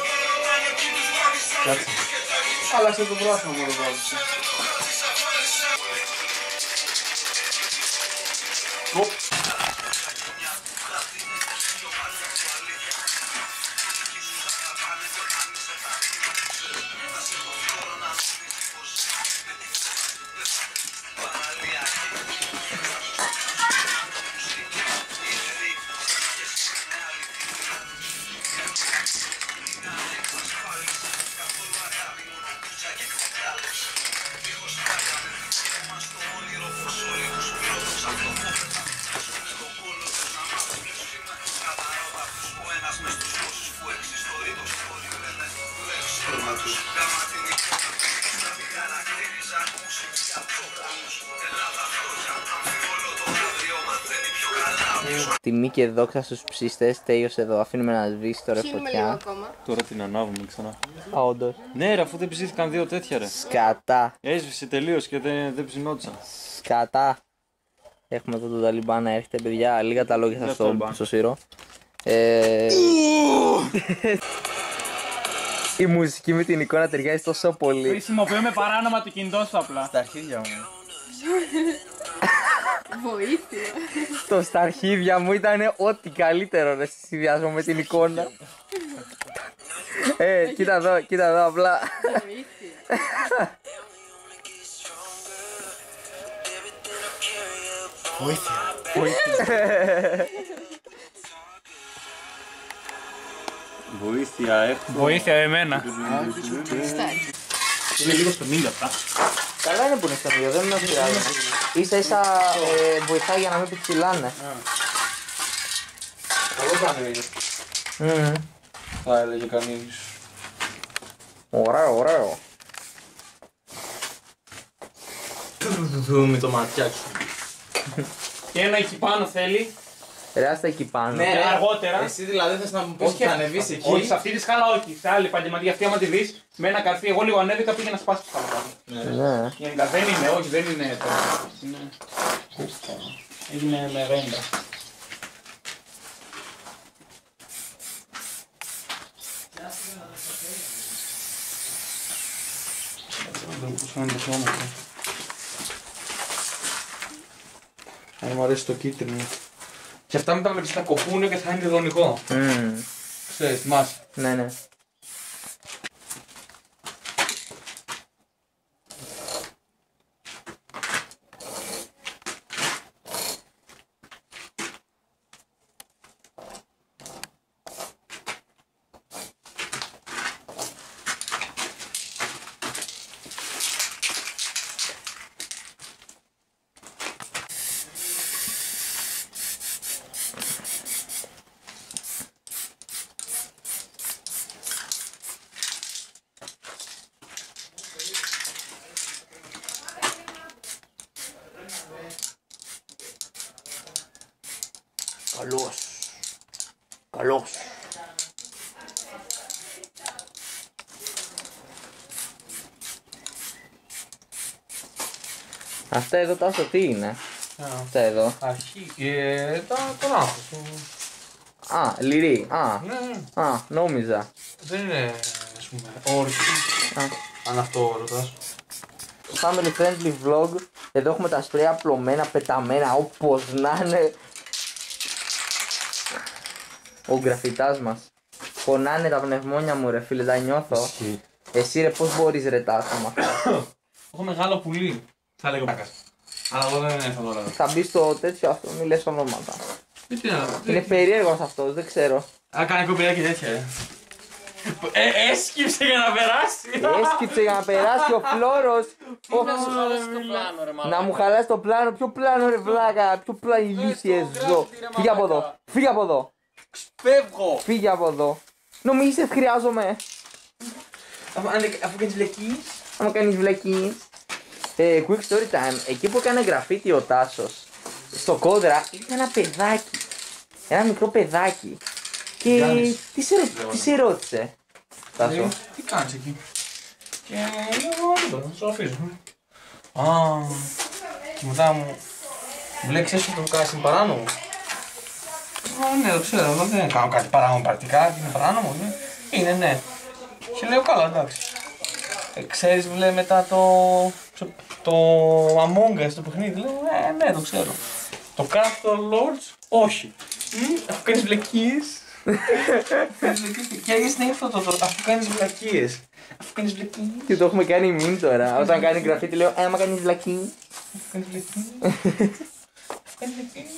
Κάτσε. Άλλαξε το πράσινο μου το βάζεις. Τιμή και δόξα στους ψήστες, τέλειωσε εδώ. Αφήνουμε να σβήσει τώρα Ψήνουμε λίγο φωτιά. ακόμα. Τώρα την ανάβουμε ξανά. Α, όντως. Ναι, ρε, αφού δεν ψήθηκαν δύο τέτοια, ρε. Σκατά. Έσβησε τελείως και δεν, δεν ψινόντουσαν. Σκατά. Έχουμε εδώ τον Ταλιμπάν να έρχεται, παιδιά. Λίγα τα λόγια Για σας στο, Ταλιμπάν. στο Σύρο. Ε... Η μουσική με την εικόνα ταιριάζει τόσο πολύ. Χρησιμοποιούμε παράνομα το κινητό σου απλά. Στα αρχίδια μου. Βοήθεια. Το στα αρχίδια μου ήταν ό,τι καλύτερο ρε, στη συνδυασμό με την εικόνα. Ε, κοίτα εδώ, κοίτα εδώ απλά. Βοήθεια, έχουμε. Βοήθεια εμένα. Είναι λίγο στο μήνυμα αυτά. Καλά είναι που είναι στο μύριο, δεν με πειράζει. Ίσα ίσα ε, βοηθάει για να μην πιτσιλάνε. Καλό κάνει. Μμμ. Θα έλεγε κανείς. Ωραίο, ωραίο. Με το ματιάκι σου. Και ένα εκεί πάνω θέλει. Ρε άστα εκεί πάνω. Ναι, αργότερα. Εσύ δηλαδή θες να μου πεις ότι θα ανεβείς εκεί. Όχι, σε αυτή τη σκάλα όχι. Σε άλλη επαγγελματική αυτή, άμα τη δεις, με ένα καρφί, εγώ λίγο ανέβηκα πήγε να σπάσει το σκάλα. Ναι. Γενικά δεν είναι, όχι, δεν είναι τώρα. Είναι... Έγινε με ρέντα. Πώς φαίνεται το χρώμα. Αν μου αρέσει το κίτρινο. Και αυτά μετά βλέπεις θα κοπούνε και θα είναι ειδονικό. Μμμ. Ξέρεις, θυμάσαι. Ναι, ναι. Καλός. Αυτά εδώ τάσο τι είναι? Αυτά εδώ. Αρχή. Ε, τα, τον άνθρωπο. Α, λυρί. Α, Ναι, ναι. α, νόμιζα. Δεν είναι, ας πούμε, όρκη. Αν αυτό ρωτάς. Family friendly vlog. Εδώ έχουμε τα σπρέα απλωμένα, πεταμένα, όπως να είναι. Ο γραφιτάς μας. Πονάνε τα πνευμόνια μου ρε φίλε, τα νιώθω. Εσύ ρε πώς μπορείς ρε Τάσο με αυτά? Έχω μεγάλο πουλί. Θα λέγω μπάκας. Αλλά εγώ δεν είναι τώρα. Θα μπει στο τέτοιο αυτό, μη λες ονόματα. Τι είναι, Είναι περίεργος αυτός, δεν ξέρω. Α, κάνει κοπηλάκι τέτοια, ε. Ε, έσκυψε για να περάσει. Έσκυψε για να περάσει ο Φλόρος. Ο- Να σου χαλάσει το πλάνο ρε μαλάκα. Να μου χαλάσει το πλάνο, ποιο πλάνο ρε βλάκα, ποιο πλάνο ηλίθιε ζω. Φύγε από εδώ, φύγε από εδώ, Φεύγω. φύγε από εδώ. Νομίζεις χρειάζομαι, Αφού, αν- αφού κάνεις βλακίες. άμα κάνεις βλακίες. Ε, quick story time, εκεί που έκανε γραφίτι ο Τάσος, στο κόντρα ήταν ένα παιδάκι, ένα μικρό παιδάκι. Και Γιάννης. τι σε, ρω- τι σε ρώτησε, Τάσο? Ε, Τι κάνεις εκεί. Και εγώ τίποτα, θα σου αφήσω. Α, και μετά μου βλέξει έστω το κάνεις είναι παράνομο. Α, ναι, το ξέρω, εγώ δεν κάνω κάτι παράνομο πρακτικά, είναι παράνομο, ναι. Είναι, ναι. Και λέω καλά, εντάξει. Ε, ξέρεις, βλέ μετά το, το Among Us, το παιχνίδι, λέω, ε, ναι, το ξέρω. Το Craft of Lords, όχι. Μμ, αφού κάνεις βλακίες. Κάνεις βλακίες και έγινε να ήρθω το, το, αφού κάνεις βλακίες. Αφού κάνεις βλακίες. Και το έχουμε κάνει μιμ τώρα, όταν κάνει γραφίτι λέω, ε, άμα κάνεις βλακίες. Αφού κάνεις βλακίες. Αφού κάνεις βλακίες.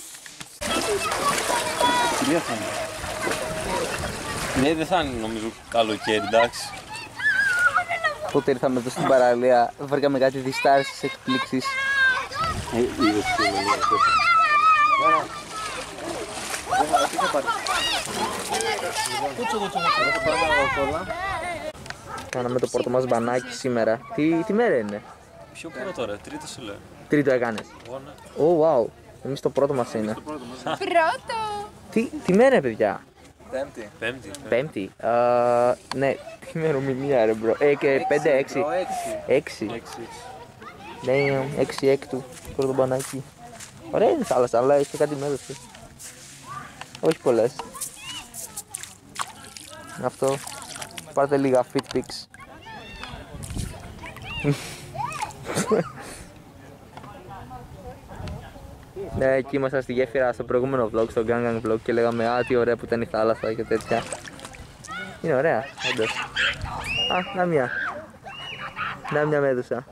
Κυρία θα είναι. Ναι, δεν θα είναι νομίζω καλοκαίρι, εντάξει. Πότε ήρθαμε εδώ στην παραλία, βρήκαμε κάτι διστάρισες εκπλήξεις. Ε, είδες τι είναι λίγο αυτό. Κάναμε το πρώτο μας μπανάκι σήμερα. Τι, τι μέρα είναι? Ποιο πρώτο ρε, τρίτο σου λέω. Τρίτο έκανες. Εγώ ναι. Oh wow, εμείς το πρώτο μας είναι. Πρώτο. Τι, τι μέρα είναι παιδιά? Πέμπτη. Πέμπτη. Πέμπτη. Α, ναι, τι ημερομηνία ρε μπρο. Ε, και πέντε, έξι. Έξι. Έξι. Ναι, έξι έκτου. Πρώτο μπανάκι. Ωραία είναι η θάλασσα, αλλά έχει και κάτι μέρος. Όχι πολλές. Αυτό. Πάρτε λίγα fit pics. Ναι, εκεί ήμασταν στη γέφυρα στο προηγούμενο vlog, στο Gang Gang vlog και λέγαμε α, τι ωραία που ήταν η θάλασσα και τέτοια. Είναι ωραία, όντως. Α, να μια. Να μια μέδουσα.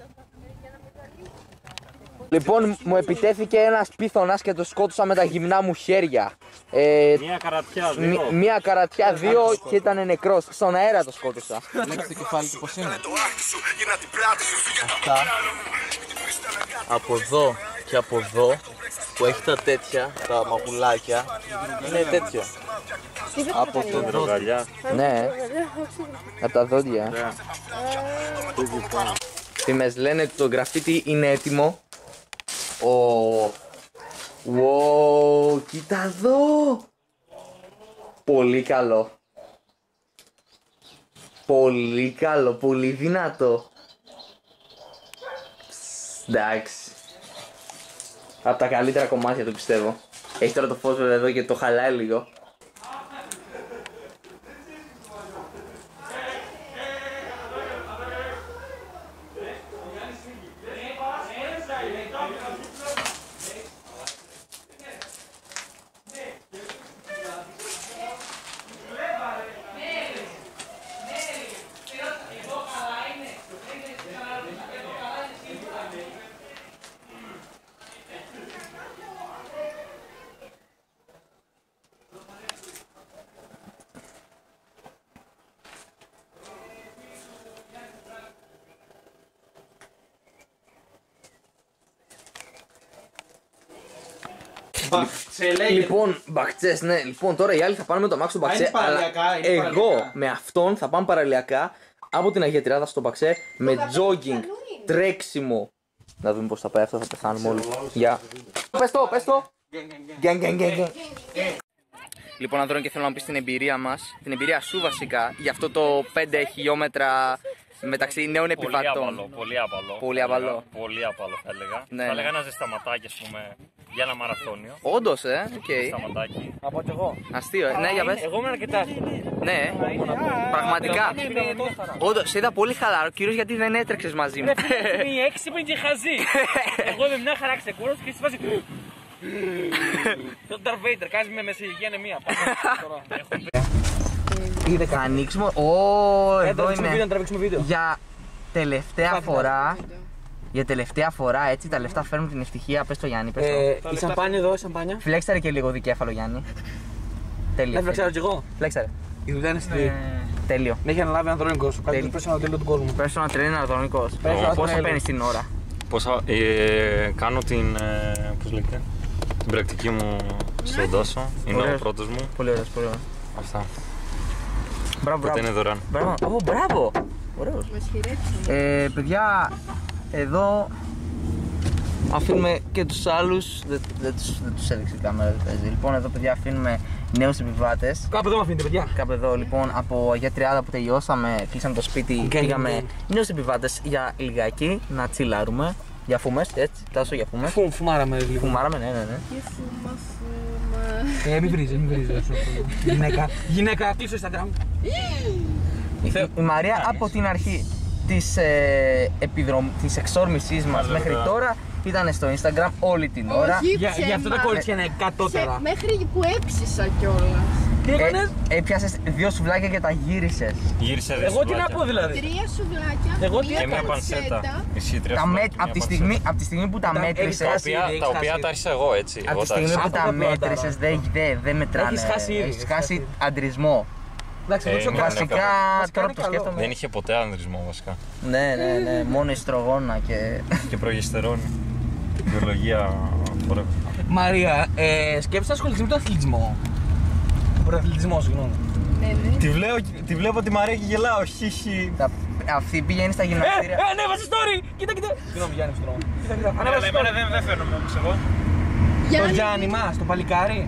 Λοιπόν, μου επιτέθηκε ένας πίθωνας και το σκότωσα με τα γυμνά μου χέρια. Ε, Μία καρατιά, μ- δύο. μία καρατιά, δύο και ήταν νεκρός. Στον αέρα το σκότωσα. Λέξτε το κεφάλι του πώς είναι. Αυτά από εδώ και από εδώ που έχει τα τέτοια, τα μαγουλάκια, είναι τέτοια. Από το δόντι. Ρογαλιά. Ναι, από τα δόντια. Φήμες λένε ότι το γραφίτι είναι έτοιμο. Ω, wow, κοίτα εδώ. Πολύ καλό. Πολύ καλό, πολύ δυνατό. Ψ, εντάξει. Από τα καλύτερα κομμάτια το πιστεύω. Έχει τώρα το φως βέβαια εδώ και το χαλάει λίγο. Μπαχτσέ λέγεται. Λοιπόν, μπαχτσές, ναι. Λοιπόν, τώρα οι άλλοι θα πάνε με το αμάξι στον μπαξέ. είναι παραλιακά, Αλλά είναι εγώ παραλιακά. με αυτόν θα πάμε παραλιακά από την Αγία Τριάδα στο μπαξέ με jogging, τρέξιμο. Να δούμε πώς θα πάει αυτό, θα πεθάνουμε όλοι. Γεια. Πες το, πες το. Γκεν, γκεν, γκεν, γκεν. Λοιπόν, Ανδρώνη, και θέλω να μου πεις την εμπειρία μας, την εμπειρία σου βασικά, για αυτό το πέντε χιλιόμετρα μεταξύ νέων επιβατών. Πολύ απαλό, πολύ απαλό. Πολύ απαλό. Πολύ απαλό θα έλεγα. Ναι, θα ναι. έλεγα ένα ζεσταματάκι, ας πούμε, για ένα μαραθώνιο. Όντως, ε, οκ. Okay. Ζεσταματάκι. Από κι εγώ. Αστείο, ε. Ναι, για πες. Εγώ είμαι αρκετά εύκολο. Ναι, πραγματικά. Όντως, σε είδα πολύ χαλαρό, κυρίως γιατί δεν έτρεξες μαζί μου. Η έξι είπαν και χαζή. Εγώ είμαι μια χαρά ξεκούρος και εσύ βάζει. Το Darth Vader, κάνεις με μεσηλικία ανεμία. Θα ανοίξουμε. Ω, εδώ είναι. τραβήξουμε βίντεο. Για τελευταία φορά. Για τελευταία φορά, έτσι, τα λεφτά φέρνουν την ευτυχία. Πες το Γιάννη, πες το. Η σαμπάνια εδώ, η σαμπάνια. Φλέξαρε και λίγο δικέφαλο, Γιάννη. Τέλειο. Δεν φλεξάρω κι εγώ. Φλέξαρε. Η δουλειά είναι στη. Τέλειο. Με έχει αναλάβει Ανδρώνικος, ο καλύτερος personal trainer του κόσμου. Personal trainer Ανδρώνικος. Πόσο παίρνεις την ώρα? Πόσα, ε, κάνω την, ε, πώς λέγεται, την πρακτική μου στον Τάσο. Είναι ο πρώτος μου. Πολύ ωραίος, πολύ ωραίος. Αυτά. Μπράβο, Τότε μπράβο. είναι δωρεάν. Μπράβο. Ω, μπράβο. Ωραίος. Ε, παιδιά, εδώ αφήνουμε και τους άλλους. Δεν, δεν, τους, δεν τους έδειξε η κάμερα, δεν παίζει. Λοιπόν, εδώ, παιδιά, αφήνουμε νέους επιβάτες. Κάπου εδώ με αφήνετε, παιδιά. Κάπου εδώ, λοιπόν, από Αγία Τριάδα που τελειώσαμε, κλείσαμε το σπίτι, Okay, πήγαμε okay. νέους επιβάτες για λιγάκι να τσιλάρουμε. Για φούμες, έτσι, Τάσο, για φούμες. Φου, φουμάραμε λίγο. Φουμάραμε, ναι, ναι, ναι. Και φούμα, φούμα. Ε, μην βρίζει, μην βρίζει. Γυναίκα, γυναίκα, κλείσω Instagram. Η, η Μαρία από την αρχή της, ε, επιδρομ, της εξόρμησής μας μέχρι τώρα ήταν στο Instagram όλη την ώρα. Όχι, Για, για αυτό τα ψέμα. κορίτσια είναι κατώτερα. Σε- Μέχρι που έψησα κιόλας. Τι έκανες? Ε, έπιασες δύο σουβλάκια και τα γύρισες. Γύρισε δύο Εγώ τι να σουβλάκια. πω δηλαδή. Τρία σουβλάκια, Εγώ τι μία Και μια πανσέτα. πανσέτα. Εσύ τρία Τα σουβλάκια με, και μια από, τη πανσέτα. στιγμή, από τη στιγμή που τα Τα- μέτρησες, έχεις Τα χάσει οποία, ήδη, τα έχεις οποία χάσει τα άρχισα εγώ έτσι. από Εγώ τη τα στιγμή άρχισα. που τα Αυτό το απλά μέτρησες τώρα. δεν δε, δε μετράνε. Έχεις χάσει ήδη, Έχεις έχεις χάσει χάσει. αντρισμό. Εντάξει, Ε, εγώ ξέρω ναι, κάτι. ναι, Βασικά, Μας τώρα κάνει που το καλό. σκέφτομαι. Δεν είχε ποτέ ανδρισμό βασικά. Ναι, ναι, ναι, μόνο ιστρογόνα και. Και προγεστερόνη. Βιολογία forever. Μαρία, ε, σκέψου να ασχοληθεί με τον αθλητισμό. Πρωταθλητισμό, συγγνώμη. Ναι, ναι. Τη, βλέπω, τη βλέπω τη Μαρία και γελάω, χιχι. Τα- Αυτή πηγαίνει στα Ε, γυμναστήρια. ε, ανέβασε story! Κοίτα, κοίτα! Συγγνώμη, Γιάννη, στον δρόμο. Κοίτα, κοίτα. Αλλά Ανέβασε εμένα story. δεν, δεν φαίνομαι όμως εγώ. Το Γιάννη, Γιάννη μας, το παλικάρι.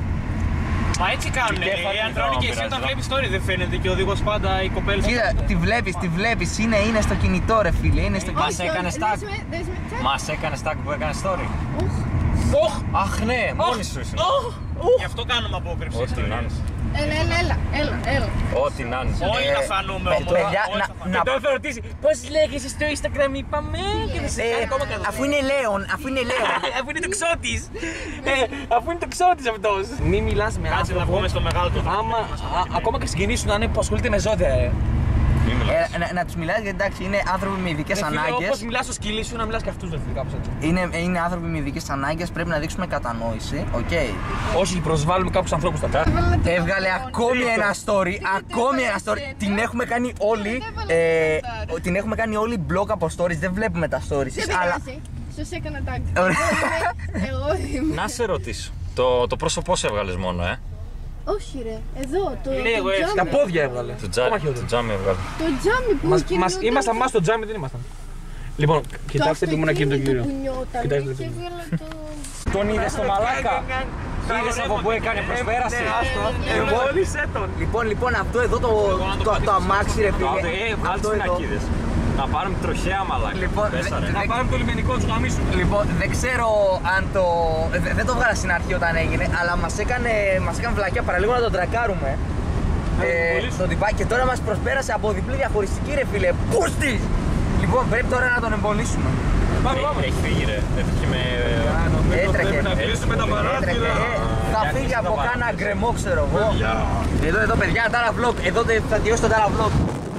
Μα έτσι κάνουν. Οι Αντρώνη και εσύ όταν βλέπεις story δεν φαίνεται και ο οδηγός πάντα η κοπέλα. Κοίτα, τη βλέπεις, τη βλέπεις. Είναι, είναι στο κινητό, ρε φίλε. Είναι στο Μας κινητό. όχι, έκανε όχι, stack. δες με- δες με- τσακ. Μας έκανε stack που έκανε story. Οχ! Αχ ναι, μόνη σου ήσουν. Γι' αυτό κάνουμε απόκρυψη. Ό,τι να είναι. Έλα, έλα, έλα, έλα, έλα. Ό,τι να είναι. Όχι Ε, να φανούμε παι- όμως. παιδιά, όχι να- να φανούμε. να- Και τώρα θα ρωτήσει πώς λέγεσαι στο Instagram, είπαμε και δεν σε Ε, κάνει ακόμα καλά. αφού είναι Λέων, αφού είναι Λέων. Αφού είναι το ξώτης. Ε, αφού είναι το ξώτης αυτός. Μη μιλάς με Κάτσε να άνθρωπο. βγούμε στο μεγάλο του. Άμα, α, ακόμα και συγγενείς σου να είναι που ασχολείται με ζώδια, ε. Μη μιλάς. Ε, να, να τους μιλάς γιατί εντάξει είναι άνθρωποι με ειδικές Ρε φίλε, ανάγκες. όπως μιλάς στο σκυλί σου, να μιλάς και αυτούς, ρε φίλε, κάπως έτσι. Είναι, είναι άνθρωποι με ειδικές ανάγκες, πρέπει να δείξουμε κατανόηση. Οκ. Όχι, προσβάλλουμε κάποιους ανθρώπους τώρα. Έβαλα το Έβγαλε τηλέφωνο. ακόμη ένα story, ακόμη ένα story. έβαλε Την εσένα. έχουμε κάνει όλοι. Δεν έβαλε Ε, εσένα. την έχουμε κάνει όλοι blog από stories, δεν βλέπουμε τα stories. Δεν Αλλά πειράζει. Σας έκανα tag. Ωραία. Εγώ είμαι. Να σε ρωτήσω. Το, το πρόσωπό σε έβγαλες μόνο, ε. Όχι ρε, εδώ το, Λίγο το έτσι, Τα τζάμι. πόδια έβγαλε. Το, Ακόμα τζά, χειρότερο. το τζάμι έβγαλε. Το τζάμι που Μας, κινιόταν. μας, ήμασταν μας στο τζάμι, δεν ήμασταν. Λοιπόν, κοιτάξτε τι ήμουν εκείνο τον κύριο. Το κουνιόταν Κοιτάξτε και τι. έβγαλα το... Τον είδες στο μαλάκα. Είδες από πού έκανε προσπέραση. Εμβόλισε τον. λοιπόν, λοιπόν, αυτό εδώ το, το, το αμάξι ρε φίλε. Ε, βάλτε Αυτό τις εδώ. πινακίδες. Να πάρουμε τροχαία μαλάκα. Λοιπόν, Πέσα, δε- ρε. Να πάρουμε το λιμενικό του γαμίσου. Λοιπόν, δεν ξέρω αν το. δε- δεν το βγάλα στην αρχή όταν έγινε, αλλά μας έκανε, μας έκανε βλακιά παραλίγο να τον τρακάρουμε. Ε, το τυπάκι και τώρα μας προσπέρασε από διπλή διαχωριστική ρε φίλε. Πούστης! Λοιπόν, πρέπει τώρα να τον εμπολίσουμε. Πάμε, πάμε. Έχει φύγει ρε. Έτρεχε με... Έτρεχε. Πρέπει να κλείσουμε τα Έτρεχε. παράθυρα. Ε, θα Για φύγει κλείστε από τα κάνα παράθυρα. γκρεμό, ξέρω εγώ. Εδώ, εδώ, παιδιά, Τάρα Vlog. Εδώ τε- θα τελειώσει το Τάρα Vlog.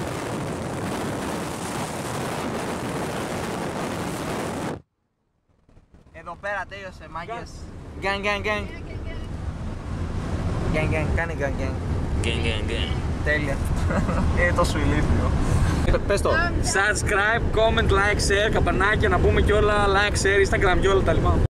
Εδώ πέρα τέλειωσε, μάγκες. Gang, gang, gang. Gang, gang, κάνε gang, gang. Γκεν, γκεν, γκεν. Τέλεια. Είναι τόσο ηλίθιο. Πες το. Subscribe, comment, like, share, καμπανάκια να πούμε και όλα, like, share, Instagram και όλα τα λοιπά.